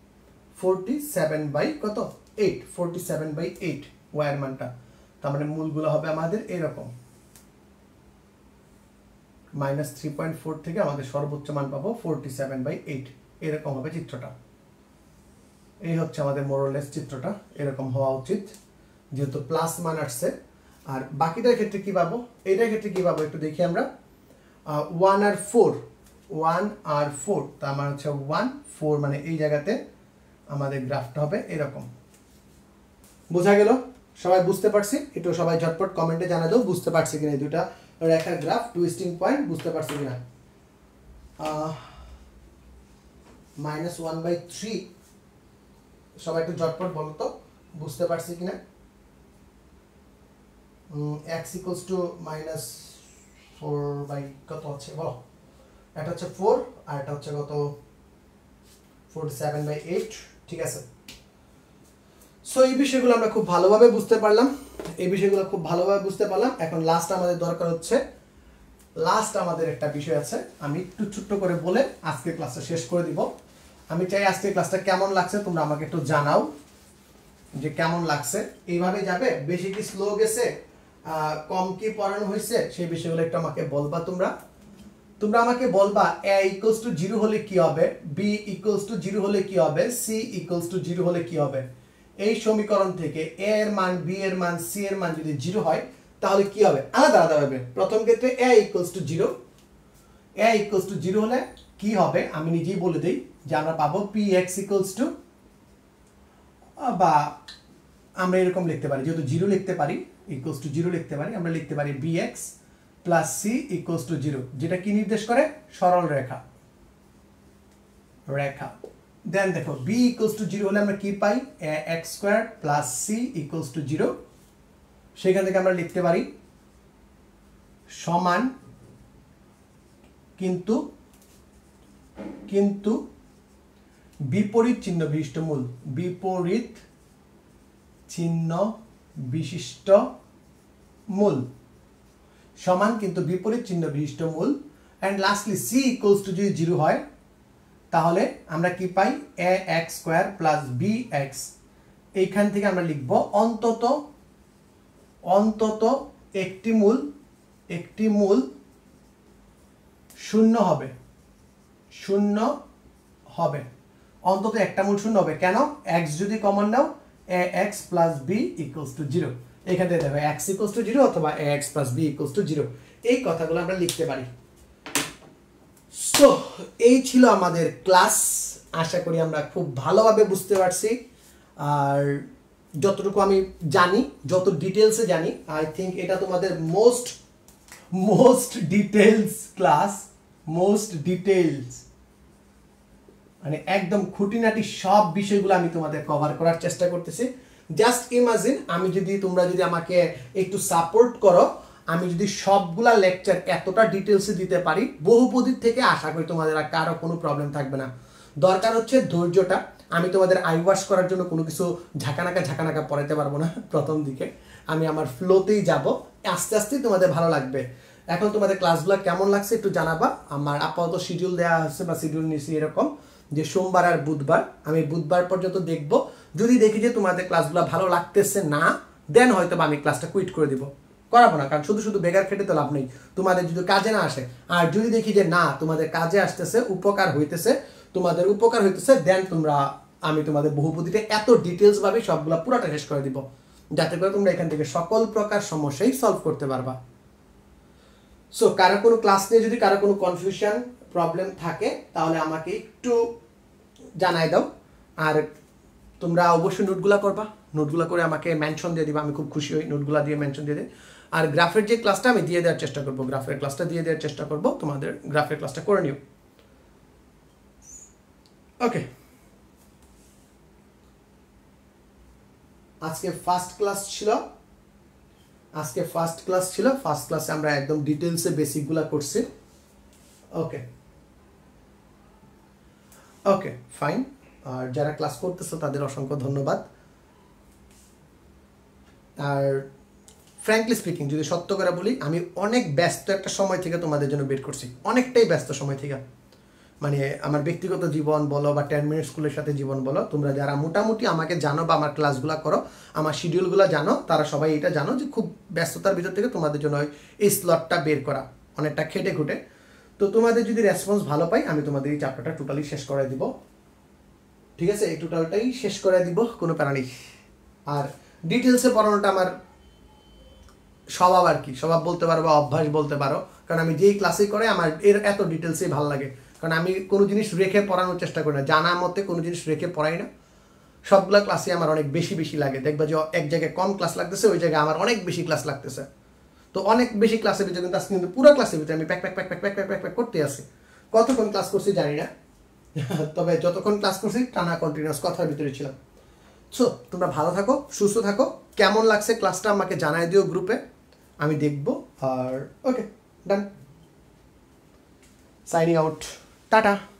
47/8, 47/8 ওয়ার মানটা। তার মানে মূলগুলো হবে আমাদের এরকম। -3.4 থেকে আমাদের সর্বোচ্চ মান পাবো 47/8। এরকম হবে চিত্রটা। এই হচ্ছে আমাদের মোরলেস চিত্রটা, এরকম হওয়া উচিত যেহেতু প্লাস মান আসছে। আর বাকিটার ক্ষেত্রে কি পাবো, এইটার ক্ষেত্রে কি পাবো একটু দেখি আমরা। 1 আর 4 তার মানে হচ্ছে 1 4, মানে এই জায়গাতে আমাদের গ্রাফটা হবে এরকম। বোঝা গেল? সবাই বুঝতে পারছি? একটু সবাই ঝটপট কমেন্টে জানা দাও বুঝতে পারছি কিনা, এই দুটা রেখার গ্রাফ টুইস্টিং পয়েন্ট বুঝতে পারছি কিনা। -1/3 সবাই একটু ঝটপট বলো তো বুঝতে পারছি কিনা। x - -4 কত হচ্ছে বলো। এটা হচ্ছে 4 আর এটা হচ্ছে কত 47/8। ঠিক আছে, সো এই বিষয়গুলো আমরা খুব ভালোভাবে বুঝতে পারলাম, এখন লাস্ট আমাদের দরকার হচ্ছে, আমাদের একটা বিষয় আছে, আমি একটু ছোট্ট করে বলে আজকে ক্লাসটা শেষ করে দিব। আমি চাই আজকে ক্লাসটা কেমন লাগছে তোমরা আমাকে একটু জানাও যে কেমন লাগছে। এইভাবে যাবে, বেশি কি স্লো গেছে, কম কি পড়ানো হয়েছে, সেই বিষয়গুলো একটু আমাকে বলবা। তোমরা আমাকে বলবা a = 0 হলে কি হবে, b = 0 হলে কি হবে, c = 0 হলে কি হবে। এই সমীকরণ থেকে a এর মান, b এর মান, c এর মান যদি 0 হয় তাহলে কি হবে, আলাদা আলাদা হবে। প্রথম ক্ষেত্রে a = 0 হলে কি হবে আমি নিজেই বলে দেই যে আমরা পাবো px = বা আমরা এরকম লিখতে পারি, যেহেতু 0 লিখতে পারি, =0 লিখতে পারি, আমরা লিখতে পারি bx + c = 0, যেটা কি নির্দেশ করে, সরল রেখা। দেন দেখো b = 0 হলে আমরা কি পাই, ax² + c = 0। সেখান থেকে আমরা লিখতে পারি সমান কিন্তু বিপরীত চিহ্ন বিশিষ্ট মূল, সমান কিন্তু বিপরীত চিহ্ন বিশিষ্ট মূল। এন্ড লাস্টলি c = যদি 0 হয় তাহলে আমরা কি পাই, ax² + bx। এইখান থেকে আমরা লিখব অন্তত একটি মূল শূন্য হবে, অন্তত একটা মূল শূন্য হবে। কেন, x যদি কমন নাও, ax + b = 0। এখান থেকে দেখো x = 0 অথবা ax + b = 0, এই কথাগুলো আমরা লিখতে পারি। সো এই ছিল আমাদের ক্লাস, আশা করি আমরা খুব ভালোভাবে বুঝতে পারছি। আর যতটুকু আমি জানি, যত ডিটেলসে জানি, আই থিঙ্ক এটা তোমাদের মোস্ট ডিটেলস ক্লাস, মানে একদম খুঁটিনাটি সব বিষয়গুলো আমি তোমাদের কভার করার চেষ্টা করতেছি। জাস্ট ইমাজিন, তোমরা যদি আমাকে একটু সাপোর্ট করো, আমি যদি সবগুলা লেকচার এতটা ডিটেলসে দিতে পারি, বহুপদীর থেকে আশা করি তোমাদের আর কারো কোনো প্রবলেম থাকবে না। দরকার হচ্ছে ধৈর্যটা। আমি তোমাদের আইওয়াশ করার জন্য কোনো কিছু ঝাঁকানাকা পড়াইতে পারবো না প্রথম দিকে, আমি আমার ফ্লোতেই যাব, আস্তে আস্তে তোমাদের ভালো লাগবে। এখন তোমাদের ক্লাসগুলো কেমন লাগছে একটু জানাবা। আমার আপাতত শিডিউল দেওয়া হচ্ছে বা শিডিউল নিয়েছি এরকম যে সোমবার আর বুধবার, আমি বুধবার পর্যন্ত দেখব। যদি দেখি যে তোমাদের ক্লাসগুলো ভালো লাগতেছে না, দেন হয়তো আমি ক্লাসটা কুইট করে দিব, করাবো না। কারণ শুধু বেকার খেটে তো লাভ নেই, তোমাদের যদি কাজে না আসে। আর যদি দেখি যে না, তোমাদের কাজে আসতেছে, উপকার হইতেছে, দেন আমি তোমাদের বহুপদীতে এত ডিটেলস ভাবে সবগুলা পুরোটা শেষ করে দিব, যাতে করে তোমরা এখান থেকে সকল প্রকার সমস্যাই সলভ করতে পারবা। সো কারো কোনো ক্লাস নিয়ে যদি কারো কোনো কনফিউশন প্রবলেম থাকে তাহলে আমাকে একটু জানাই দাও। আর তোমরা অবশ্যই নোটগুলা করে আমাকে মেনশন দিয়ে দিবা, আমি খুব খুশি হই নোটগুলা দিয়ে মেনশন দিয়ে দিই। আর গ্রাফের যে ক্লাসটা আমি দিয়ে দেওয়ার চেষ্টা করব, তোমাদের গ্রাফের ক্লাসটা করে নিও। ওকে, আজকে ফার্স্ট ক্লাস ছিল। ফার্স্ট ক্লাসে আমরা একদম ডিটেলসে বেসিকগুলা করছি। Okay fine. আর যারা ক্লাস করতেছো তাদের অসংখ্য ধন্যবাদ। আর ফ্র্যাঙ্কলি স্পিকিং, যদি সত্য করে বলি, আমি অনেক ব্যস্ত একটা সময় থেকে তোমাদের জন্য বের করছি, অনেকটাই ব্যস্ত সময় থেকে। মানে আমার ব্যক্তিগত জীবন বলো বা 10 মিনিট স্কুলের সাথে জীবন বলো, তোমরা যারা মোটামুটি আমাকে জানো বা আমার ক্লাসগুলো করো, আমার শিডিউলগুলো জানো, তারা সবাই এটা জানো যে খুব ব্যস্ততার ভিতর থেকে তোমাদের জন্য এই স্লটটা বের করা। অনেকটা খেটে খুঁটে। তো তোমাদের যদি রেসপন্স ভালো পাই আমি তোমাদের এই চ্যাপ্টারটা টোটালি শেষ করে দিব, ঠিক আছে? এই টোটালটাই শেষ করে দিব, কোনো প্যারা নেই। আর ডিটেলসে পড়ানোটা আমার স্বভাব আর কি, স্বভাব বলতে পারো বা অভ্যাস বলতে পারো, কারণ আমি যেই ক্লাসে করে আমার এর এত ডিটেলসেই ভালো লাগে। কারণ আমি কোনো জিনিস রেখে পড়ানোর চেষ্টা করি না, জানা মতে কোনো জিনিস রেখে পড়াই না। সবগুলো ক্লাসে আমার অনেক বেশি বেশি লাগে, দেখবা যে এক জায়গায় কম ক্লাস লাগতেছে, ওই জায়গায় আমার অনেক বেশি ক্লাস লাগতেছে। তো অনেক বেশি ক্লাসের ভিতরে কিন্তু আজকে কিন্তু পুরো ক্লাসের ভিতরে আমি প্যাক প্যাক প্যাক প্যাক প্যাক প্যাক প্যাক প্যাক করতে আসি। কতক্ষণ ক্লাস করছি জানি না, তবে যতক্ষণ ক্লাস করছি টানা কন্টিনিউয়াস কথার ভিতরে ছিলাম। সো তোমরা ভালো থাকো, সুস্থ থাকো। কেমন লাগছে ক্লাসটা আমাকে জানাই দিও গ্রুপে, আমি দেখবো। আর okay, done, signing out, tata.